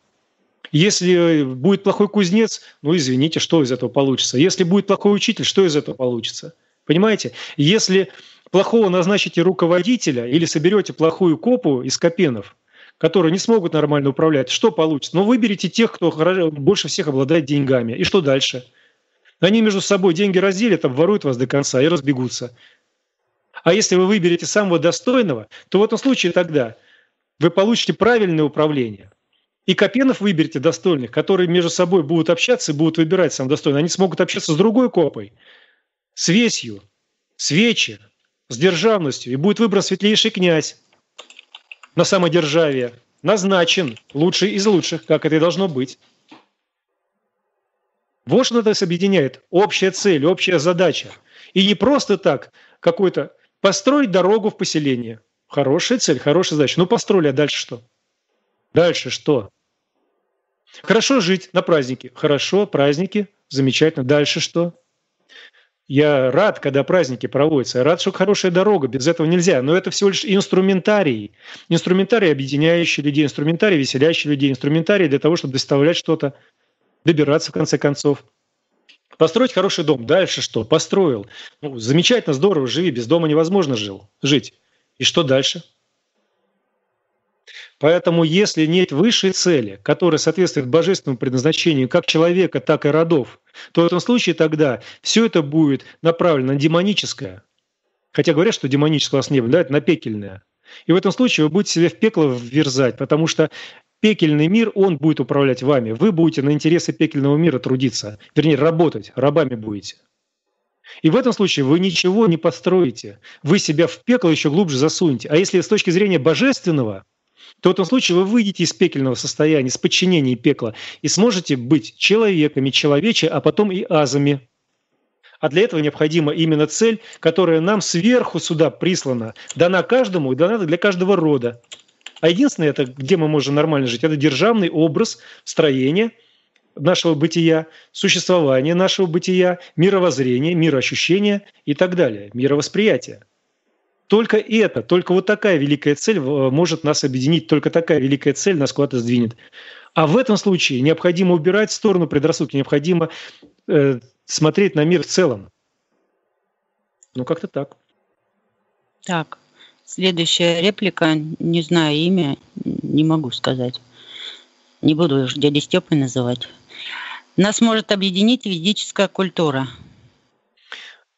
Если будет плохой кузнец, ну извините, что из этого получится? Если будет плохой учитель, что из этого получится? Понимаете? Если плохого назначите руководителя или соберете плохую копу из копенов, которые не смогут нормально управлять, что получится? Ну, выберите тех, кто больше всех обладает деньгами. И что дальше? Они между собой деньги разделят, обворуют вас до конца и разбегутся. А если вы выберете самого достойного, то в этом случае тогда вы получите правильное управление. И копенов выберете достойных, которые между собой будут общаться и будут выбирать самого достойного. Они смогут общаться с другой копой, с весью, с вечи, с державностью, и будет выбран светлейший князь на самодержавие, назначен лучший из лучших, как это и должно быть. Вот что нас объединяет. Общая цель, общая задача. И не просто так какой-то построить дорогу в поселение. Хорошая цель, хорошая задача. Ну, построили, а дальше что? Дальше что? Хорошо жить на празднике. Хорошо, праздники, замечательно. Дальше что? Я рад, когда праздники проводятся. Я рад, что хорошая дорога. Без этого нельзя. Но это всего лишь инструментарий. Инструментарий, объединяющий людей, инструментарий, веселящий людей, инструментарий для того, чтобы доставлять что-то, добираться в конце концов. Построить хороший дом. Дальше что? Построил. Ну, замечательно, здорово, живи. Без дома невозможно жил, жить. И что дальше? Поэтому, если нет высшей цели, которая соответствует божественному предназначению как человека, так и родов, то в этом случае тогда все это будет направлено на демоническое. Хотя говорят, что демоническое у вас не было, да, это на пекельное. И в этом случае вы будете себя в пекло вверзать, потому что пекельный мир, он будет управлять вами. Вы будете на интересы пекельного мира трудиться, вернее, работать, рабами будете. И в этом случае вы ничего не построите. Вы себя в пекло еще глубже засунете. А если с точки зрения божественного, то в этом случае вы выйдете из пекельного состояния, из подчинения пекла, и сможете быть человеками, человече, а потом и азами. А для этого необходима именно цель, которая нам сверху сюда прислана, дана каждому и дана для каждого рода. А единственное, это, где мы можем нормально жить, это державный образ строения нашего бытия, существования нашего бытия, мировоззрения, мироощущения и так далее, мировосприятия. Только это, только вот такая великая цель может нас объединить, только такая великая цель нас куда-то сдвинет. А в этом случае необходимо убирать в сторону предрассудки, необходимо э, смотреть на мир в целом. Ну, как-то так. Так, следующая реплика, не знаю имя, не могу сказать. Не буду уж дядей Степой называть. Нас может объединить ведическая культура.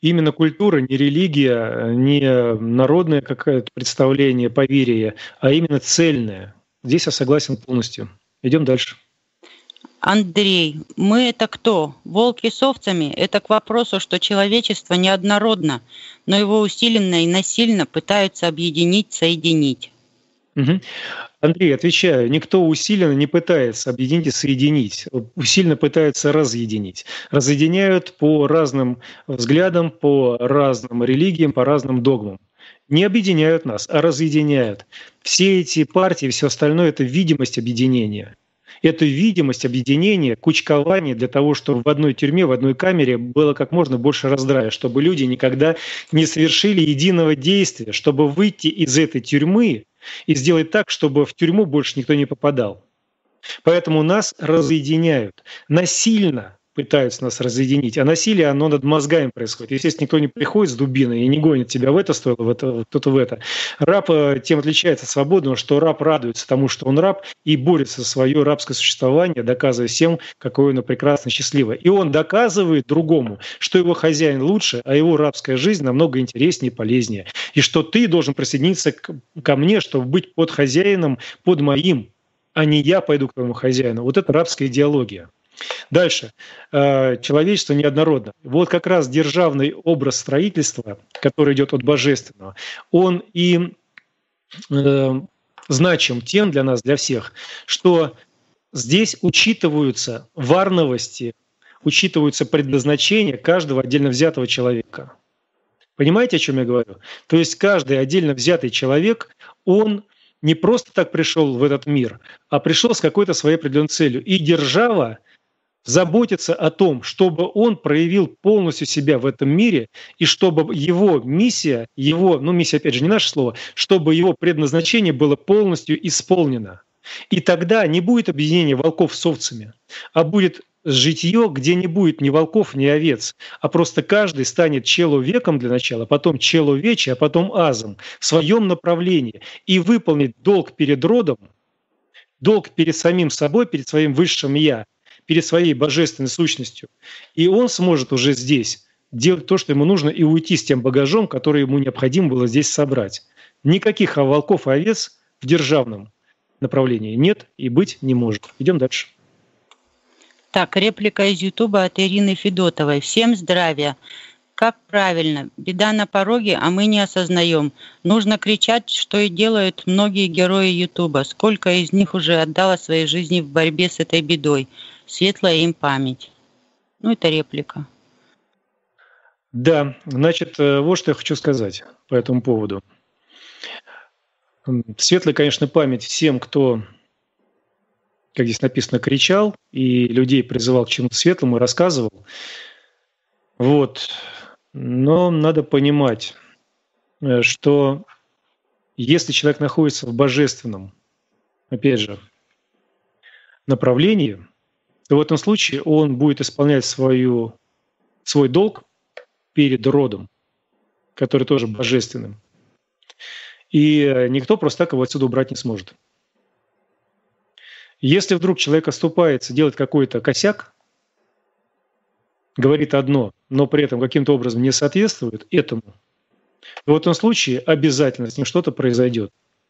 Именно культура, не религия, не народное какое-то представление, поверье, а именно цельное. Здесь я согласен полностью. Идем дальше. Андрей, мы это кто? Волки с овцами? Это к вопросу, что человечество неоднородно, но его усиленно и насильно пытаются объединить, соединить. Угу. Андрей, отвечаю, никто усиленно не пытается объединить и соединить, усиленно пытается разъединить. Разъединяют по разным взглядам, по разным религиям, по разным догмам. Не объединяют нас, а разъединяют. Все эти партии, все остальное – это видимость объединения. Это видимость объединения, кучкование для того, чтобы в одной тюрьме, в одной камере было как можно больше раздрая, чтобы люди никогда не совершили единого действия, чтобы выйти из этой тюрьмы и сделать так, чтобы в тюрьму больше никто не попадал. Поэтому нас разъединяют. Насильно пытаются нас разъединить, а насилие, оно над мозгами происходит. Естественно, никто не приходит с дубиной и не гонит тебя в это стоило, в это, кто-то в это. Раб тем отличается от свободного, что раб радуется тому, что он раб, и борется за свое рабское существование, доказывая всем, какое оно прекрасно, счастливое. И он доказывает другому, что его хозяин лучше, а его рабская жизнь намного интереснее и полезнее. И что ты должен присоединиться к, ко мне, чтобы быть под хозяином, под моим, а не я пойду к твоему хозяину. Вот это рабская идеология. Дальше. Человечество неоднородно. Вот как раз державный образ строительства, который идет от божественного, он и э, значим тем для нас, для всех, что здесь учитываются варновости, учитываются предназначения каждого отдельно взятого человека. Понимаете, о чем я говорю? То есть каждый отдельно взятый человек, он не просто так пришел в этот мир, а пришел с какой-то своей определенной целью. И держава заботиться о том, чтобы он проявил полностью себя в этом мире, и чтобы его миссия, его, ну миссия опять же не наше слово, чтобы его предназначение было полностью исполнено. И тогда не будет объединения волков с овцами, а будет житье, где не будет ни волков, ни овец, а просто каждый станет человеком для начала, потом человече, а потом азом в своем направлении и выполнит долг перед родом, долг перед самим собой, перед своим высшим «я», перед своей божественной сущностью. И он сможет уже здесь делать то, что ему нужно, и уйти с тем багажом, который ему необходимо было здесь собрать. Никаких волков и овец в державном направлении нет и быть не может. Идем дальше. Так, реплика из Ютуба от Ирины Федотовой. Всем здравия. Как правильно? Беда на пороге, а мы не осознаем. Нужно кричать, что и делают многие герои Ютуба. Сколько из них уже отдало своей жизни в борьбе с этой бедой. Светлая им память. Ну, это реплика. Да, значит, вот что я хочу сказать по этому поводу. Светлая, конечно, память всем, кто, как здесь написано, кричал и людей призывал к чему-то светлому и рассказывал. Вот. Но надо понимать, что если человек находится в божественном, опять же, направлении, то в этом случае он будет исполнять свою, свой долг перед родом, который тоже божественным. И никто просто так его отсюда убрать не сможет. Если вдруг человек оступается, делает какой-то косяк, говорит одно, но при этом каким-то образом не соответствует этому, то в этом случае обязательно с ним что-то произойдет.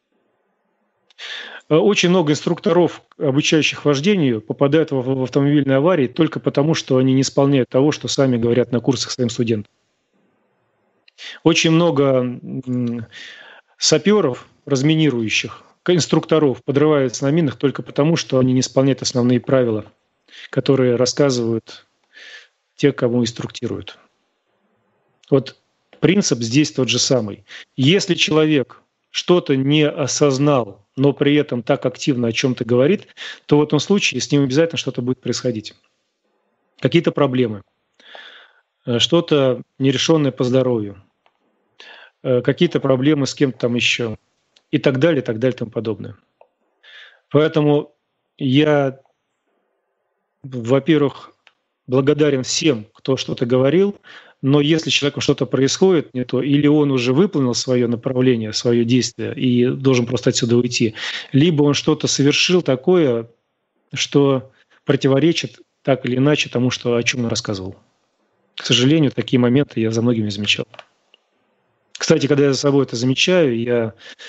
Очень много инструкторов, обучающих вождению, попадают в автомобильные аварии только потому, что они не исполняют того, что сами говорят на курсах своим студентам. Очень много саперов, разминирующих, инструкторов подрываются на минах только потому, что они не исполняют основные правила, которые рассказывают те, кому инструктируют. Вот принцип здесь тот же самый. Если человек что-то не осознал, но при этом так активно о чем-то говорит, то в этом случае с ним обязательно что-то будет происходить. Какие-то проблемы, что-то нерешенное по здоровью, какие-то проблемы с кем-то там еще и так далее, и так далее, и тому подобное. Поэтому я, во-первых, благодарен всем, кто что-то говорил, но если человеку что-то происходит не то, или он уже выполнил свое направление, свое действие и должен просто отсюда уйти, либо он что-то совершил такое, что противоречит так или иначе тому, что, о чем он рассказывал. К сожалению, такие моменты я за многими замечал. Кстати, когда я за собой это замечаю, я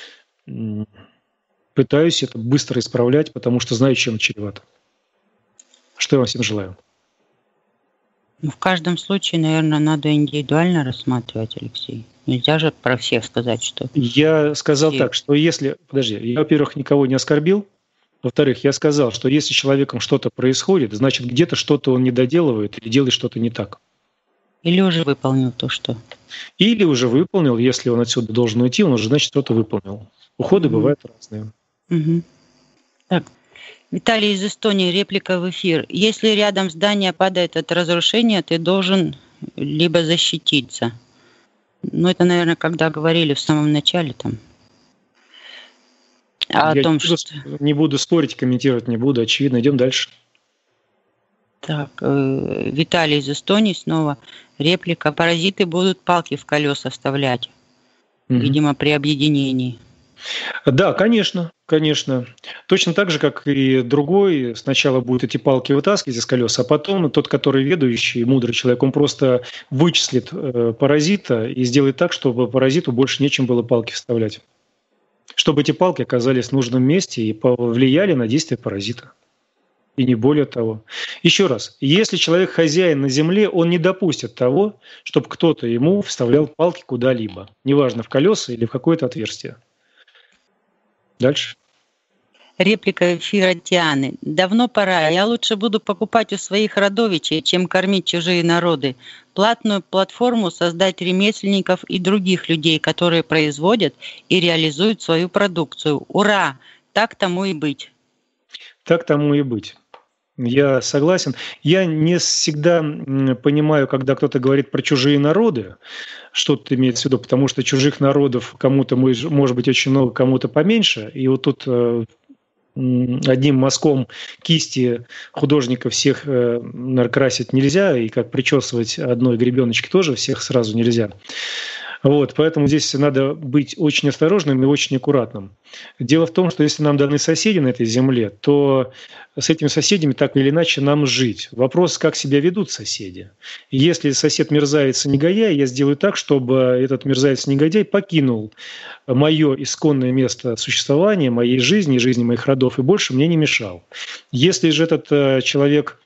пытаюсь это быстро исправлять, потому что знаю, чем это чревато. Что я вам всем желаю. Ну, в каждом случае, наверное, надо индивидуально рассматривать, Алексей. Нельзя же про всех сказать, что... Я сказал все... так, что если... Подожди, я, во-первых, никого не оскорбил. Во-вторых, я сказал, что если с человеком что-то происходит, значит, где-то что-то он не доделывает или делает что-то не так. Или уже выполнил то, что... Или уже выполнил, если он отсюда должен уйти, он уже, значит, что-то выполнил. Уходы угу. бывают разные. Угу. Так, Виталий из Эстонии, реплика в эфир. Если рядом здание падает от разрушения, ты должен либо защититься. Ну, это, наверное, когда говорили в самом начале там. А Я о том, не, буду, что... не буду спорить, комментировать не буду. Очевидно, идем дальше. Так, э, Виталий из Эстонии снова. Реплика. Паразиты будут палки в колеса вставлять. Угу. Видимо, при объединении. Да, конечно, конечно. Точно так же, как и другой, сначала будет эти палки вытаскивать из колес, а потом тот, который ведущий, мудрый человек, он просто вычислит э, паразита и сделает так, чтобы паразиту больше нечем было палки вставлять. Чтобы эти палки оказались в нужном месте и повлияли на действие паразита. И не более того. Еще раз, если человек хозяин на земле, он не допустит того, чтобы кто-то ему вставлял палки куда-либо. Неважно, в колеса или в какое-то отверстие. Дальше. Реплика эфира Тианы. Давно пора. Я лучше буду покупать у своих родовичей, чем кормить чужие народы. Платную платформу создать ремесленников и других людей, которые производят и реализуют свою продукцию. Ура! Так тому и быть. Так тому и быть. Я согласен. Я не всегда понимаю, когда кто-то говорит про чужие народы, что тут имеется в виду, потому что чужих народов кому-то может быть очень много, кому-то поменьше. И вот тут одним мазком кисти художника всех красить нельзя, и как причесывать одной гребеночки тоже всех сразу нельзя. Вот, поэтому здесь надо быть очень осторожным и очень аккуратным. Дело в том, что если нам даны соседи на этой земле, то с этими соседями так или иначе нам жить. Вопрос, как себя ведут соседи. Если сосед мерзавец и негодяй, я сделаю так, чтобы этот мерзавец и негодяй покинул мое исконное место существования, моей жизни, жизни моих родов, и больше мне не мешал. Если же этот человек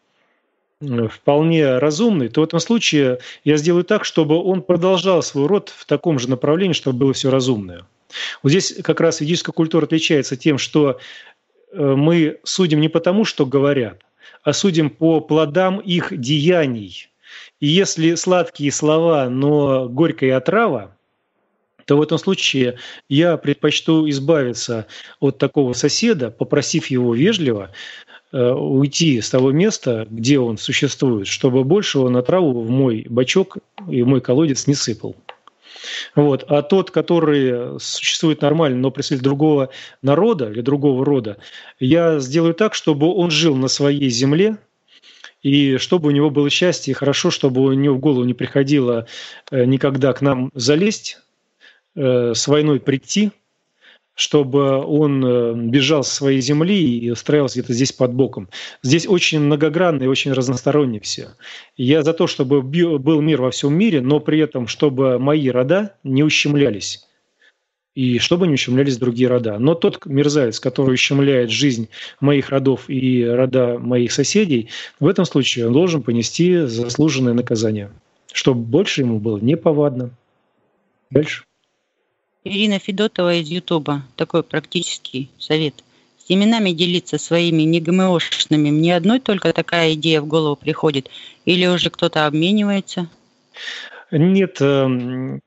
вполне разумный, то в этом случае я сделаю так, чтобы он продолжал свой род в таком же направлении, чтобы было все разумное. Вот здесь как раз ведическая культура отличается тем, что мы судим не потому, что говорят, а судим по плодам их деяний. И если сладкие слова, но горькая отрава, то в этом случае я предпочту избавиться от такого соседа, попросив его вежливо уйти с того места, где он существует, чтобы больше он отраву в мой бачок и в мой колодец не сыпал. Вот. А тот, который существует нормально, но преследует другого народа или другого рода, я сделаю так, чтобы он жил на своей земле, и чтобы у него было счастье, и хорошо, чтобы у него в голову не приходило никогда к нам залезть, с войной прийти, чтобы он бежал со своей земли и устраивался где-то здесь под боком. Здесь очень многогранно и очень разносторонне все. Я за то, чтобы был мир во всем мире, но при этом, чтобы мои рода не ущемлялись. И чтобы не ущемлялись другие рода. Но тот мерзавец, который ущемляет жизнь моих родов и рода моих соседей, в этом случае он должен понести заслуженное наказание, чтобы больше ему было неповадно. Дальше. Ирина Федотова из Ютуба. Такой практический совет. С именами делиться своими не ГМОшными. Мне одной только такая идея в голову приходит. Или уже кто-то обменивается? Нет, Ирина,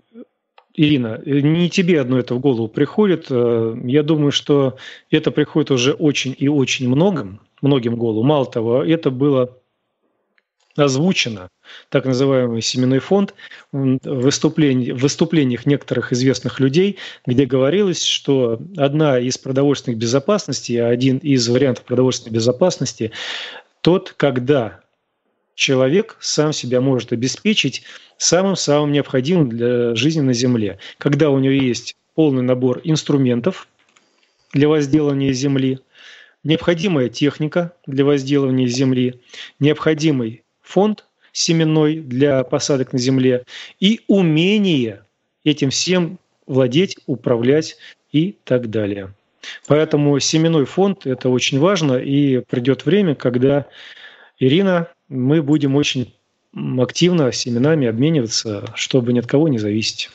не тебе одно это в голову приходит. Я думаю, что это приходит уже очень и очень многим, многим в голову. Мало того, это было озвучено, так называемый семенной фонд, в выступлениях, в выступлениях некоторых известных людей, где говорилось, что одна из продовольственных безопасностей, один из вариантов продовольственной безопасности, тот, когда человек сам себя может обеспечить самым-самым необходимым для жизни на Земле, когда у него есть полный набор инструментов для возделывания земли, необходимая техника для возделывания земли, необходимый фонд семенной для посадок на земле и умение этим всем владеть, управлять и так далее. Поэтому семенной фонд – это очень важно, и придет время, когда, Ирина, мы будем очень активно семенами обмениваться, чтобы ни от кого не зависеть.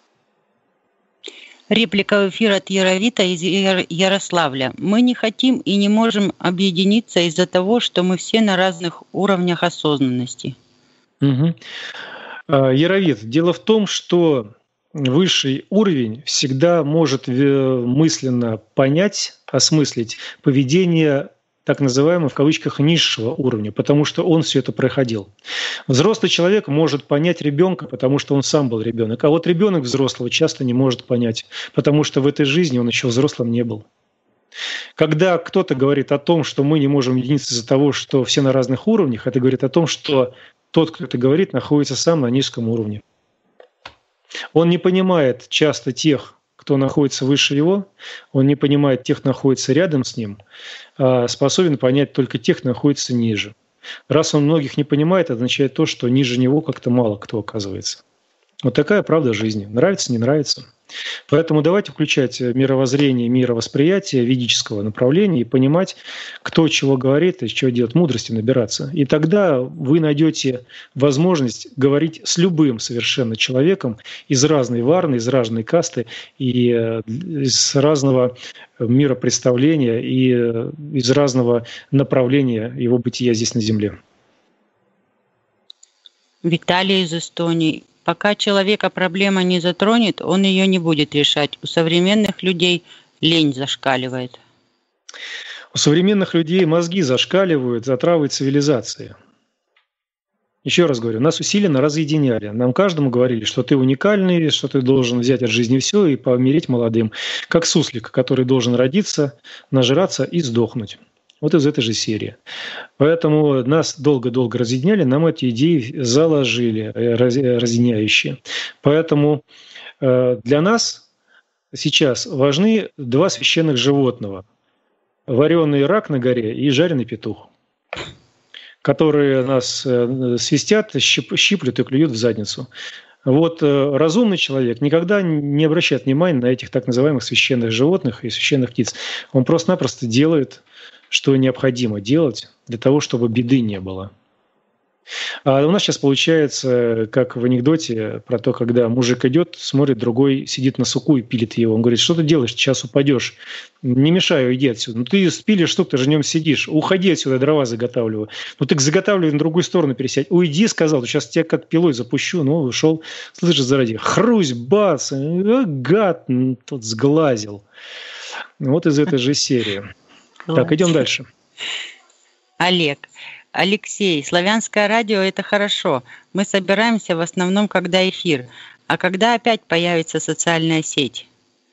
Реплика в эфир от Яровита из Ярославля. Мы не хотим и не можем объединиться из-за того, что мы все на разных уровнях осознанности. Угу. Яровит, дело в том, что высший уровень всегда может мысленно понять, осмыслить поведение так называемого в кавычках низшего уровня, потому что он все это проходил. Взрослый человек может понять ребенка, потому что он сам был ребенок, а вот ребенок взрослого часто не может понять, потому что в этой жизни он еще взрослым не был. Когда кто-то говорит о том, что мы не можем единиться из-за того, что все на разных уровнях, это говорит о том, что тот, кто это говорит, находится сам на низком уровне. Он не понимает часто тех, кто находится выше его, он не понимает тех, кто находится рядом с ним, а способен понять только тех, кто находится ниже. Раз он многих не понимает, это означает то, что ниже него как-то мало кто оказывается. Вот такая правда жизни. Нравится, не нравится. Поэтому давайте включать мировоззрение, мировосприятие ведического направления и понимать, кто чего говорит и чего делать, мудрости набираться. И тогда вы найдете возможность говорить с любым совершенно человеком из разной варны, из разной касты и из разного миропредставления и из разного направления его бытия здесь на Земле. Виталий из Эстонии. Пока человека проблема не затронет, он ее не будет решать. У современных людей лень зашкаливает. У современных людей мозги зашкаливают за травой цивилизации. Еще раз говорю, нас усиленно разъединяли. Нам каждому говорили, что ты уникальный, что ты должен взять от жизни все и помереть молодым. Как суслик, который должен родиться, нажраться и сдохнуть. Вот из этой же серии. Поэтому нас долго-долго разъединяли, нам эти идеи заложили, разъединяющие. Поэтому для нас сейчас важны два священных животного. Вареный рак на горе и жареный петух, которые нас свистят, щиплют и клюют в задницу. Вот разумный человек никогда не обращает внимания на этих так называемых священных животных и священных птиц. Он просто-напросто делает, что необходимо делать для того, чтобы беды не было. А у нас сейчас получается, как в анекдоте про то, когда мужик идет, смотрит, другой сидит на суку и пилит его. Он говорит, что ты делаешь, сейчас упадешь. Не мешай, иди отсюда. Ну ты спилишь штук, ты же в нем сидишь. Уходи отсюда, дрова заготавливаю. Ну ты заготавливай, на другую сторону пересядь. Уйди, сказал, сейчас тебя как пилой запущу. Ну, ушел, слышишь, заради. Хрусь, бац, гад, тот сглазил. Вот из этой же серии. Так, идем дальше. Олег. Алексей, славянское радио – это хорошо. Мы собираемся в основном, когда эфир. А когда опять появится социальная сеть?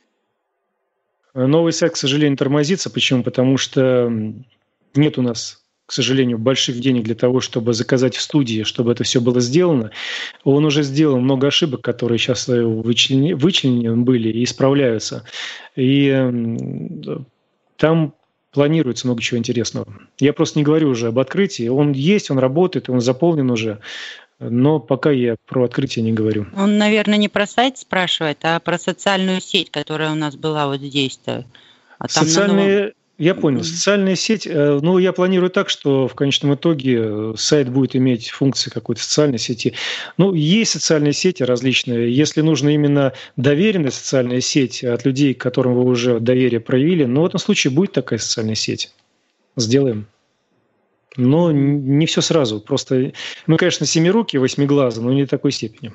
Новый сайт, к сожалению, тормозится. Почему? Потому что нет у нас, к сожалению, больших денег для того, чтобы заказать в студии, чтобы это все было сделано. Он уже сделал много ошибок, которые сейчас вычленены, вычленены были и исправляются. И там планируется много чего интересного. Я просто не говорю уже об открытии. Он есть, он работает, он заполнен уже. Но пока я про открытие не говорю. Он, наверное, не про сайт спрашивает, а про социальную сеть, которая у нас была вот здесь-то. А там Социальные... надо... Я понял. Социальная сеть, ну, я планирую так, что в конечном итоге сайт будет иметь функции какой-то социальной сети. Ну, есть социальные сети различные. Если нужна именно доверенная социальная сеть от людей, к которым вы уже доверие проявили, ну, в этом случае будет такая социальная сеть. Сделаем. Но не все сразу. Просто мы, конечно, семируки, восьмиглазы, но не в такой степени.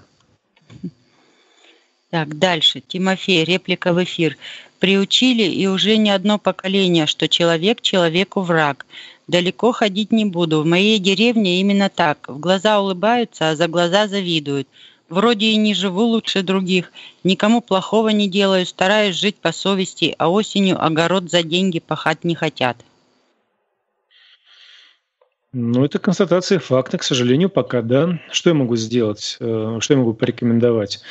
Так, дальше. Тимофей, реплика в эфир. Приучили, и уже не одно поколение, что человек человеку враг. Далеко ходить не буду. В моей деревне именно так. В глаза улыбаются, а за глаза завидуют. Вроде и не живу лучше других. Никому плохого не делаю, стараюсь жить по совести, а осенью огород за деньги пахать не хотят. Ну, это констатация факта, к сожалению, пока, да. Что я могу сделать? Что я могу порекомендовать?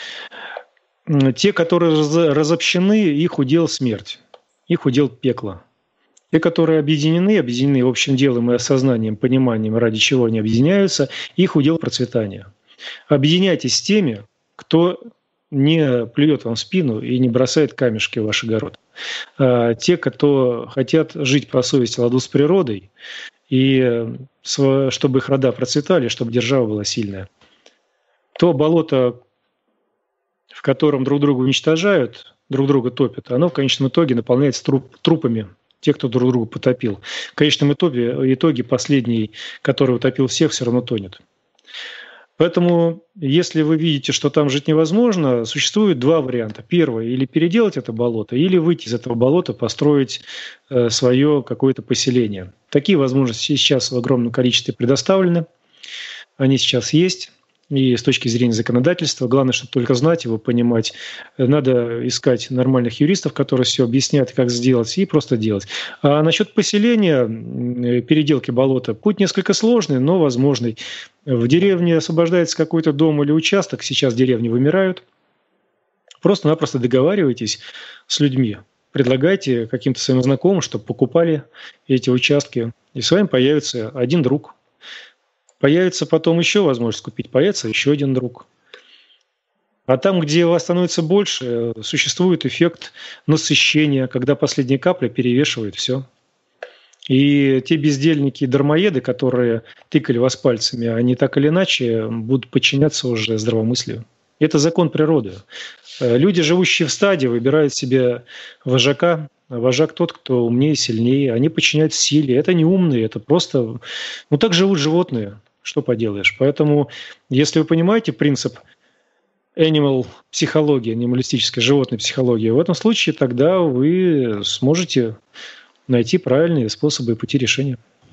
Те, которые разобщены, их удел смерть, их удел пекло. Те, которые объединены, объединены общим делом и осознанием, пониманием, ради чего они объединяются, их удел процветания. Объединяйтесь с теми, кто не плюет вам в спину и не бросает камешки в ваш огород. А те, кто хотят жить по совести, ладу с природой, и чтобы их рода процветали, чтобы держава была сильная. То болото, в котором друг друга уничтожают, друг друга топят, оно в конечном итоге наполняется труп, трупами тех, кто друг друга потопил. В конечном итоге, итоге последний, который утопил всех, все равно тонет. Поэтому, если вы видите, что там жить невозможно, существует два варианта. Первый – или переделать это болото, или выйти из этого болота, построить э, свое какое-то поселение. Такие возможности сейчас в огромном количестве предоставлены. Они сейчас есть. И с точки зрения законодательства, главное, чтобы только знать его, понимать. Надо искать нормальных юристов, которые все объяснят, как сделать, и просто делать. А насчет поселения, переделки болота, путь несколько сложный, но возможный. В деревне освобождается какой-то дом или участок, сейчас деревни вымирают. Просто-напросто договаривайтесь с людьми. Предлагайте каким-то своим знакомым, чтобы покупали эти участки. И с вами появится один друг. Появится потом еще возможность купить, появится еще один друг. А там, где вас становится больше, существует эффект насыщения, когда последняя капля перевешивает все. И те бездельники и дармоеды, которые тыкали вас пальцами, они так или иначе будут подчиняться уже здравомыслию. Это закон природы. Люди, живущие в стаде, выбирают себе вожака. Вожак тот, кто умнее, сильнее. Они подчиняются силе. Это не умные, это просто... Ну, так живут животные. Что поделаешь? Поэтому, если вы понимаете принцип animal психологии, анималистической животной психологии, в этом случае тогда вы сможете найти правильные способы и пути решения.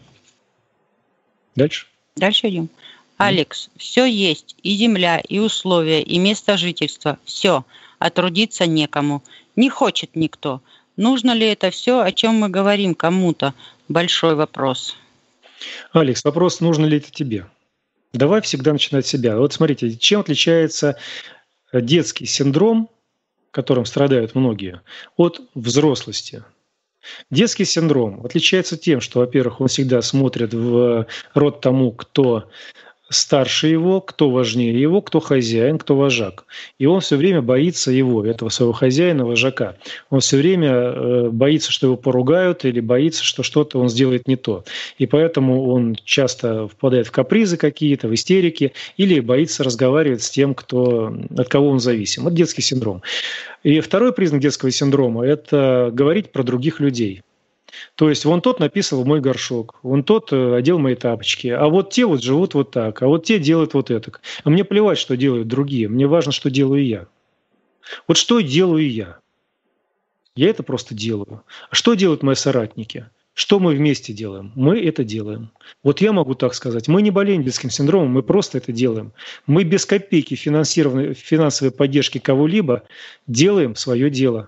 Дальше. Дальше идем. Алекс, все есть, и земля, и условия, и место жительства, все, а трудиться некому. Не хочет никто. Нужно ли это все, о чем мы говорим кому-то? Большой вопрос. Алекс, вопрос, нужно ли это тебе? Давай всегда начинать с себя. Вот смотрите, чем отличается детский синдром, которым страдают многие, от взрослости? Детский синдром отличается тем, что, во-первых, он всегда смотрит в рот тому, кто старше его, кто важнее его, кто хозяин, кто вожак. И он все время боится его, этого своего хозяина, вожака. Он все время боится, что его поругают, или боится, что что-то он сделает не то. И поэтому он часто впадает в капризы какие-то, в истерики, или боится разговаривать с тем, кто, от кого он зависим. Это детский синдром. И второй признак детского синдрома – это говорить про других людей. То есть вон тот написал в мой горшок, вон тот одел мои тапочки, а вот те вот живут вот так, а вот те делают вот это. А мне плевать, что делают другие, мне важно, что делаю я. Вот что делаю я? Я это просто делаю. А что делают мои соратники? Что мы вместе делаем? Мы это делаем. Вот я могу так сказать. Мы не болеем детским синдромом, мы просто это делаем. Мы без копейки финансовой поддержки кого-либо делаем свое дело.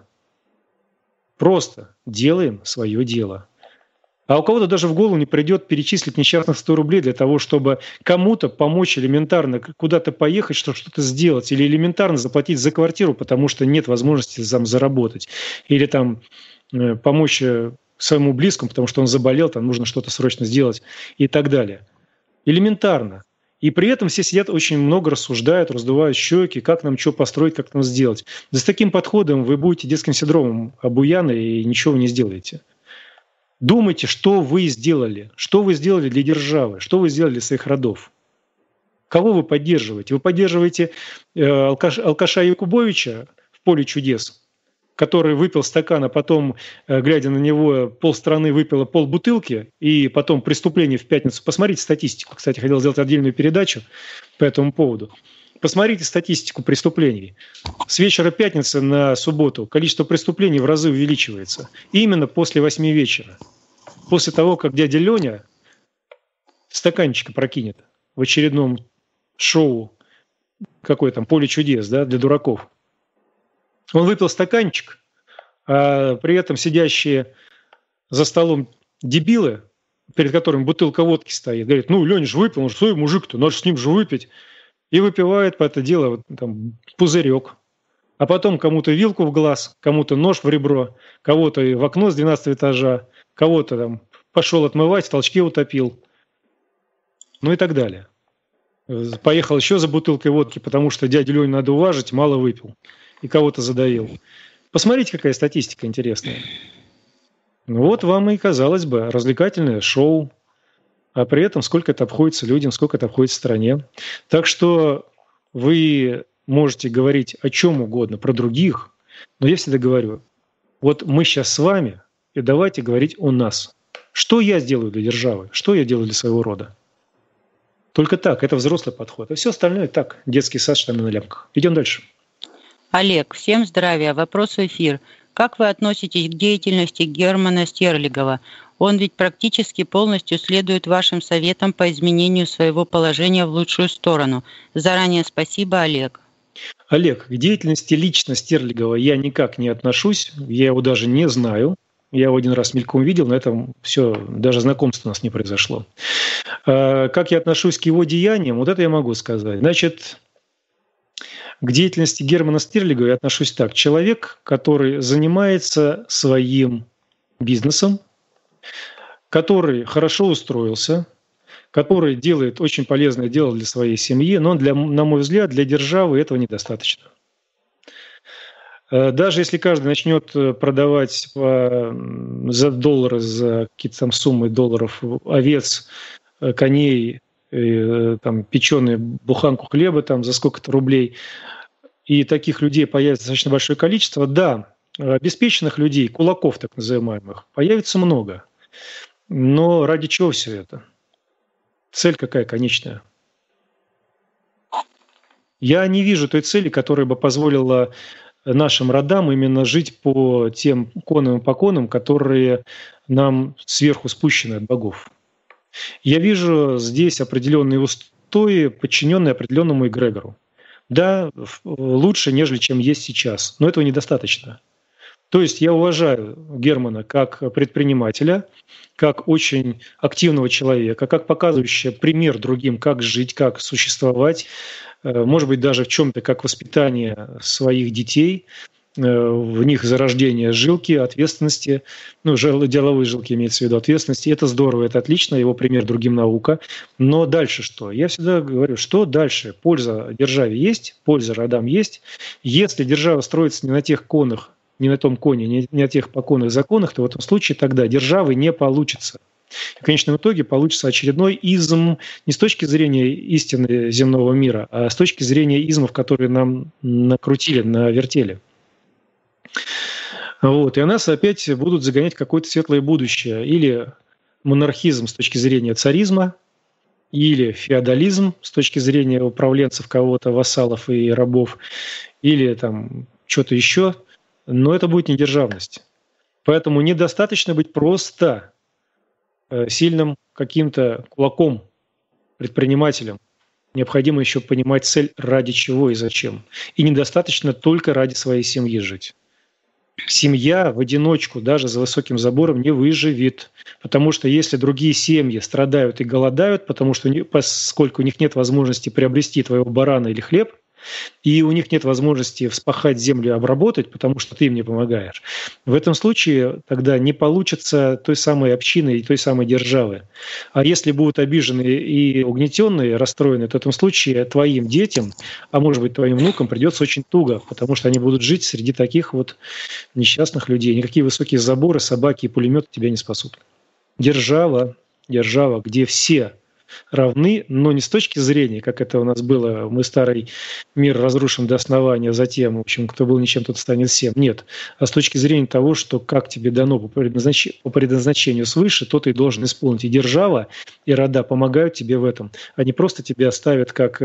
Просто делаем свое дело. А у кого-то даже в голову не придет перечислить несчастных сто рублей для того, чтобы кому-то помочь элементарно куда-то поехать, чтобы что-то сделать, или элементарно заплатить за квартиру, потому что нет возможности там заработать, или там э, помочь своему близкому, потому что он заболел, там нужно что-то срочно сделать и так далее. Элементарно. И при этом все сидят, очень много рассуждают, раздувают щеки, как нам что построить, как нам сделать. Да с таким подходом вы будете детским синдромом обуяны и ничего вы не сделаете. Думайте, что вы сделали, что вы сделали для державы, что вы сделали для своих родов. Кого вы поддерживаете? Вы поддерживаете э, алкаш, алкаша Якубовича в «Поле чудес», который выпил стакан, а потом, глядя на него, полстраны выпило полбутылки, и потом преступление в пятницу. Посмотрите статистику. Кстати, хотел сделать отдельную передачу по этому поводу. Посмотрите статистику преступлений. С вечера пятницы на субботу количество преступлений в разы увеличивается. И именно после восьми вечера. После того, как дядя Леня стаканчик прокинет в очередном шоу, какое там, «Поле чудес», да, для дураков. Он выпил стаканчик, а при этом сидящие за столом дебилы, перед которыми бутылка водки стоит, говорят, ну, Леня же выпил, он же свой мужик-то, надо с ним же выпить. И выпивает по это дело там, пузырек. А потом кому-то вилку в глаз, кому-то нож в ребро, кого-то в окно с двенадцатого этажа, кого-то там пошел отмывать, в толчке утопил, ну и так далее. Поехал еще за бутылкой водки, потому что дядю Леню надо уважить, мало выпил и кого-то задавил. Посмотрите, какая статистика интересная. Ну вот вам и, казалось бы, развлекательное шоу, а при этом сколько это обходится людям, сколько это обходится стране. Так что вы можете говорить о чем угодно, про других, но я всегда говорю, вот мы сейчас с вами, и давайте говорить о нас. Что я сделаю для державы? Что я делаю для своего рода? Только так, это взрослый подход. А все остальное так, детский сад, штаны на лямках. Идем дальше. Олег, всем здравия. Вопрос в эфир. Как вы относитесь к деятельности Германа Стерлигова? Он ведь практически полностью следует вашим советам по изменению своего положения в лучшую сторону. Заранее спасибо, Олег. Олег, к деятельности лично Стерлигова я никак не отношусь. Я его даже не знаю. Я его один раз мельком видел, на этом все, даже знакомство у нас не произошло. Как я отношусь к его деяниям, вот это я могу сказать. Значит, к деятельности Германа Стерлигова я отношусь так. Человек, который занимается своим бизнесом, который хорошо устроился, который делает очень полезное дело для своей семьи, но, для, на мой взгляд, для державы этого недостаточно. Даже если каждый начнет продавать по, за доллары, за какие-то там суммы долларов овец, коней, там, печеную буханку хлеба там, за сколько-то рублей, и таких людей появится достаточно большое количество, да, обеспеченных людей, кулаков так называемых, появится много. Но ради чего все это? Цель какая конечная? Я не вижу той цели, которая бы позволила нашим родам именно жить по тем конам и поконам, которые нам сверху спущены от богов. Я вижу здесь определенные устои, подчиненные определенному эгрегору. Да, лучше, нежели чем есть сейчас, но этого недостаточно. То есть я уважаю Германа как предпринимателя, как очень активного человека, как показывающего пример другим, как жить, как существовать, может быть, даже в чем-то как воспитание своих детей, в них зарождение жилки, ответственности, ну, деловые жилки имеется в виду, ответственности. Это здорово, это отлично, его пример другим наука. Но дальше что? Я всегда говорю, что дальше? Польза державе есть, польза родам есть. Если держава строится не на тех конах, не на том коне, не на тех поконных законах, то в этом случае тогда державы не получится. В конечном итоге получится очередной изм не с точки зрения истины земного мира, а с точки зрения измов, которые нам накрутили, навертели. Вот. И нас опять будут загонять в какое-то светлое будущее. Или монархизм с точки зрения царизма, или феодализм с точки зрения управленцев кого-то, вассалов и рабов, или там что-то еще. Но это будет не державность. Поэтому недостаточно быть просто сильным каким-то кулаком, предпринимателем. Необходимо еще понимать цель, ради чего и зачем. И недостаточно только ради своей семьи жить. Семья в одиночку, даже за высоким забором, не выживет. Потому что если другие семьи страдают и голодают, потому что, поскольку у них нет возможности приобрести твоего барана или хлеб, и у них нет возможности вспахать землю и обработать, потому что ты им не помогаешь. В этом случае тогда не получится той самой общины и той самой державы. А если будут обижены и угнетенные, расстроены, то в этом случае твоим детям, а может быть твоим внукам придется очень туго, потому что они будут жить среди таких вот несчастных людей. Никакие высокие заборы, собаки и пулеметы тебя не спасут. Держава, держава, где все равны, но не с точки зрения, как это у нас было, мы старый мир разрушим до основания, затем, в общем, кто был ничем, тот станет всем. Нет. А с точки зрения того, что как тебе дано по предназначению, по предназначению свыше, то ты должен исполнить. И держава, и рода помогают тебе в этом. Они просто тебя оставят как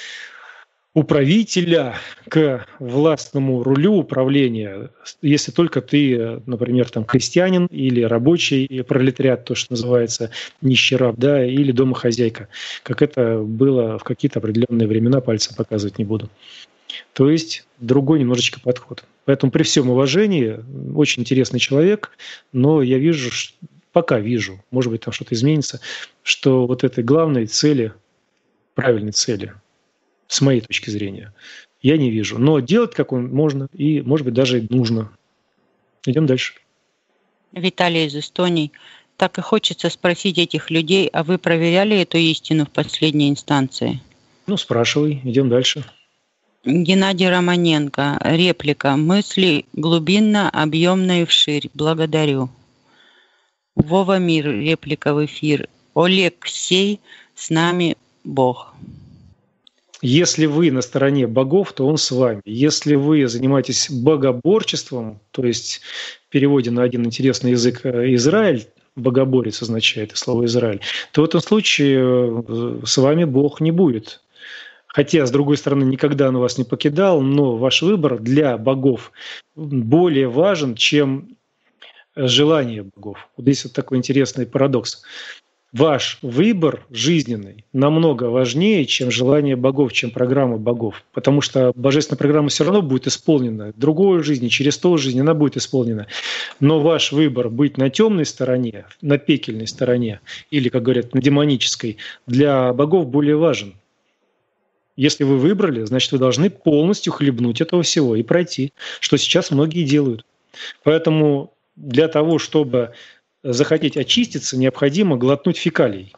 управителя к властному рулю управления, если только ты, например, там крестьянин или рабочий, или пролетариат, то, что называется, нищий раб, да, или домохозяйка, как это было в какие-то определенные времена, пальцем показывать не буду. То есть другой немножечко подход. Поэтому при всем уважении, очень интересный человек, но я вижу, пока вижу, может быть, там что-то изменится, что вот этой главной цели, правильной цели, с моей точки зрения, я не вижу. Но делать как он можно, и, может быть, даже и нужно. Идем дальше. Виталий из Эстонии. Так и хочется спросить этих людей, а вы проверяли эту истину в последней инстанции? Ну, спрашивай, идем дальше. Геннадий Романенко. Реплика. Мысли глубинно, объемно и вширь. Благодарю. Вова Мир. Реплика в эфир. Алексей, с нами Бог. Если вы на стороне богов, то он с вами. Если вы занимаетесь богоборчеством, то есть в переводе на один интересный язык Израиль, богоборец означает слово Израиль, то в этом случае с вами Бог не будет. Хотя, с другой стороны, никогда он вас не покидал, но ваш выбор для богов более важен, чем желание богов. Вот здесь вот такой интересный парадокс. Ваш выбор жизненный намного важнее, чем желание богов, чем программа богов. Потому что божественная программа все равно будет исполнена. В другой жизни, через сто жизней она будет исполнена. Но ваш выбор быть на темной стороне, на пекельной стороне, или, как говорят, на демонической, для богов более важен. Если вы выбрали, значит, вы должны полностью хлебнуть этого всего и пройти, что сейчас многие делают. Поэтому для того, чтобы захотеть очиститься, необходимо глотнуть фекалий.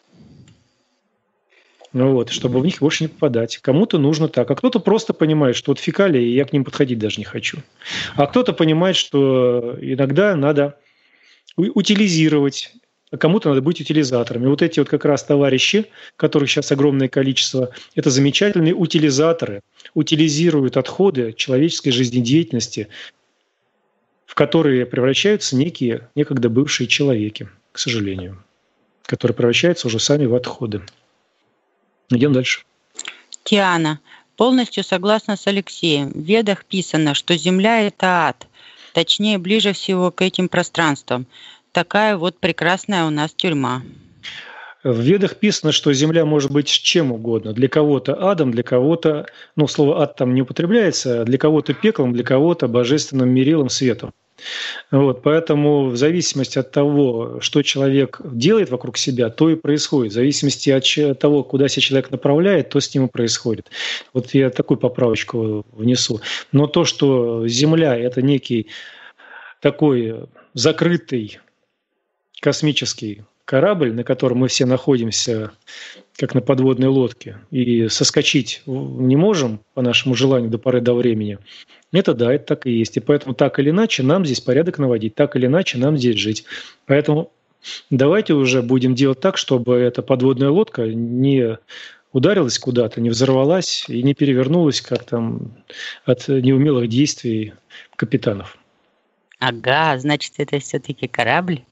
Ну вот, чтобы в них больше не попадать. Кому-то нужно так, а кто-то просто понимает, что вот фекалии, я к ним подходить даже не хочу. А кто-то понимает, что иногда надо утилизировать, а кому-то надо быть утилизаторами. Вот эти вот как раз товарищи, которых сейчас огромное количество, это замечательные утилизаторы, утилизируют отходы человеческой жизнедеятельности, в которые превращаются некие некогда бывшие человеки, к сожалению, которые превращаются уже сами в отходы. Идем дальше. Тиана. Полностью согласна с Алексеем. В Ведах писано, что Земля – это ад. Точнее, ближе всего к этим пространствам. Такая вот прекрасная у нас тюрьма. В Ведах писано, что Земля может быть чем угодно. Для кого-то адом, для кого-то, ну, слово ад там не употребляется, для кого-то пеклом, для кого-то божественным мерилом, светом. Вот, поэтому в зависимости от того, что человек делает вокруг себя, то и происходит. В зависимости от того, куда себя человек направляет, то с ним и происходит. Вот я такую поправочку внесу. Но то, что Земля – это некий такой закрытый космический корабль, на котором мы все находимся, как на подводной лодке, и соскочить не можем по нашему желанию до поры до времени, это да, это так и есть. И поэтому так или иначе нам здесь порядок наводить, так или иначе нам здесь жить. Поэтому давайте уже будем делать так, чтобы эта подводная лодка не ударилась куда-то, не взорвалась и не перевернулась, как там от неумелых действий капитанов. Ага, значит, это все-таки корабль?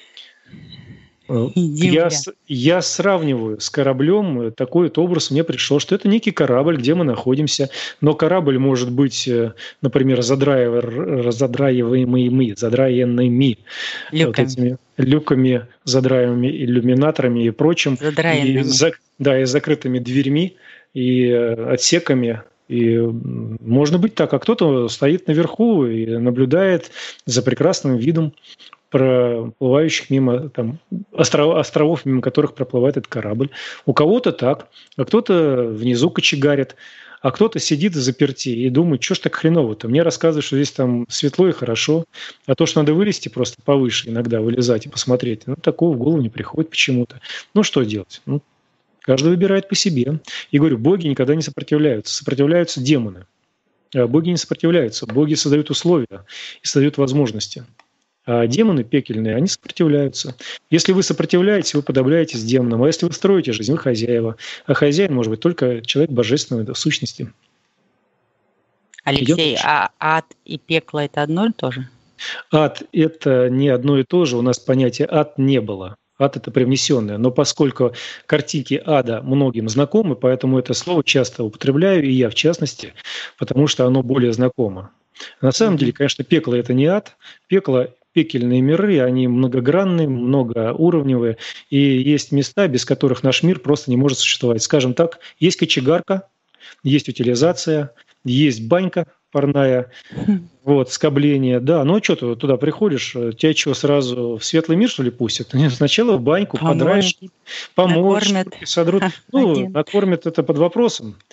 Я, я сравниваю с кораблем, такой вот образ мне пришел, что это некий корабль, где мы находимся, но корабль может быть, например, задраиваемыми, задраенными вот этими люками, задраиваемыми иллюминаторами и прочим, и, за, да, и закрытыми дверьми и отсеками. И можно быть так, а кто-то стоит наверху и наблюдает за прекрасным видом проплывающих мимо там, остров, островов, мимо которых проплывает этот корабль. У кого-то так, а кто-то внизу кочегарит, а кто-то сидит в заперти и думает, что ж так хреново-то. Мне рассказывают, что здесь там светло и хорошо, а то, что надо вылезти просто повыше иногда, вылезать и посмотреть, ну, такого в голову не приходит почему-то. Ну, что делать? Ну, каждый выбирает по себе. И говорю, боги никогда не сопротивляются. Сопротивляются демоны. А боги не сопротивляются. Боги создают условия и создают возможности. А демоны пекельные, они сопротивляются. Если вы сопротивляетесь, вы подавляетесь демоном. А если вы строите жизнь, вы хозяева. А хозяин может быть только человек божественный в сущности. Алексей, а ад и пекло – это одно и то же? Ад – это не одно и то же. У нас понятия ад не было. Ад – это привнесенное. Но поскольку картинки ада многим знакомы, поэтому это слово часто употребляю, и я в частности, потому что оно более знакомо. На самом mm-hmm. деле, конечно, пекло – это не ад. Пекло – пекельные миры, они многогранные, многоуровневые, и есть места, без которых наш мир просто не может существовать. Скажем так, есть кочегарка, есть утилизация, есть банька парная, вот, скобление, да, ну что ты туда приходишь, тебя что, сразу в светлый мир, что ли, пустят? Сначала в баньку, подраешь, помоешь, содрут. Ну, накормят это под вопросом.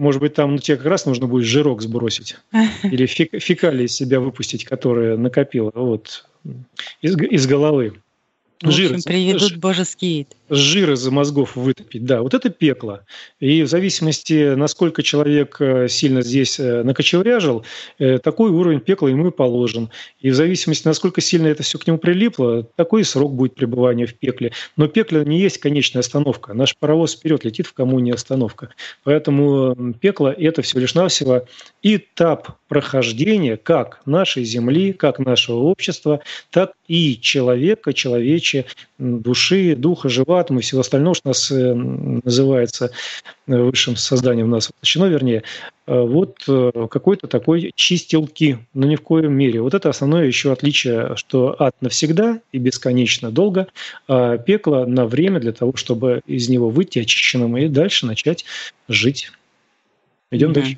Может быть, там ну, тебе как раз нужно будет жирок сбросить. Или фек, фекалии из себя выпустить, которые накопила вот, из, из головы. В общем, Жир, приведут божеский вид. Жир из мозгов вытопить, да, вот это пекло. И в зависимости, насколько человек сильно здесь накочевряжил, такой уровень пекла ему и положен. И в зависимости, насколько сильно это все к нему прилипло, такой срок будет пребывания в пекле. Но пекло не есть конечная остановка. Наш паровоз вперед летит, в кому не остановка. Поэтому пекло – это всего лишь навсего этап прохождения как нашей земли, как нашего общества, так и человека, человечьей души, духа, живота и всего остального, что у нас называется высшим созданием, у нас воплощено, вернее, вот какой-то такой чистилки, но ни в коем мере. Вот это основное еще отличие, что ад навсегда и бесконечно долго, а пекло на время для того, чтобы из него выйти очищенным и дальше начать жить. Идем mm-hmm. дальше.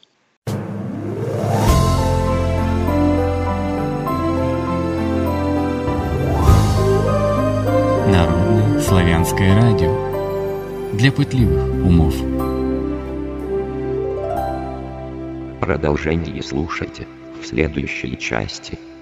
Народное славянское радио для пытливых умов. Продолжение слушайте в следующей части.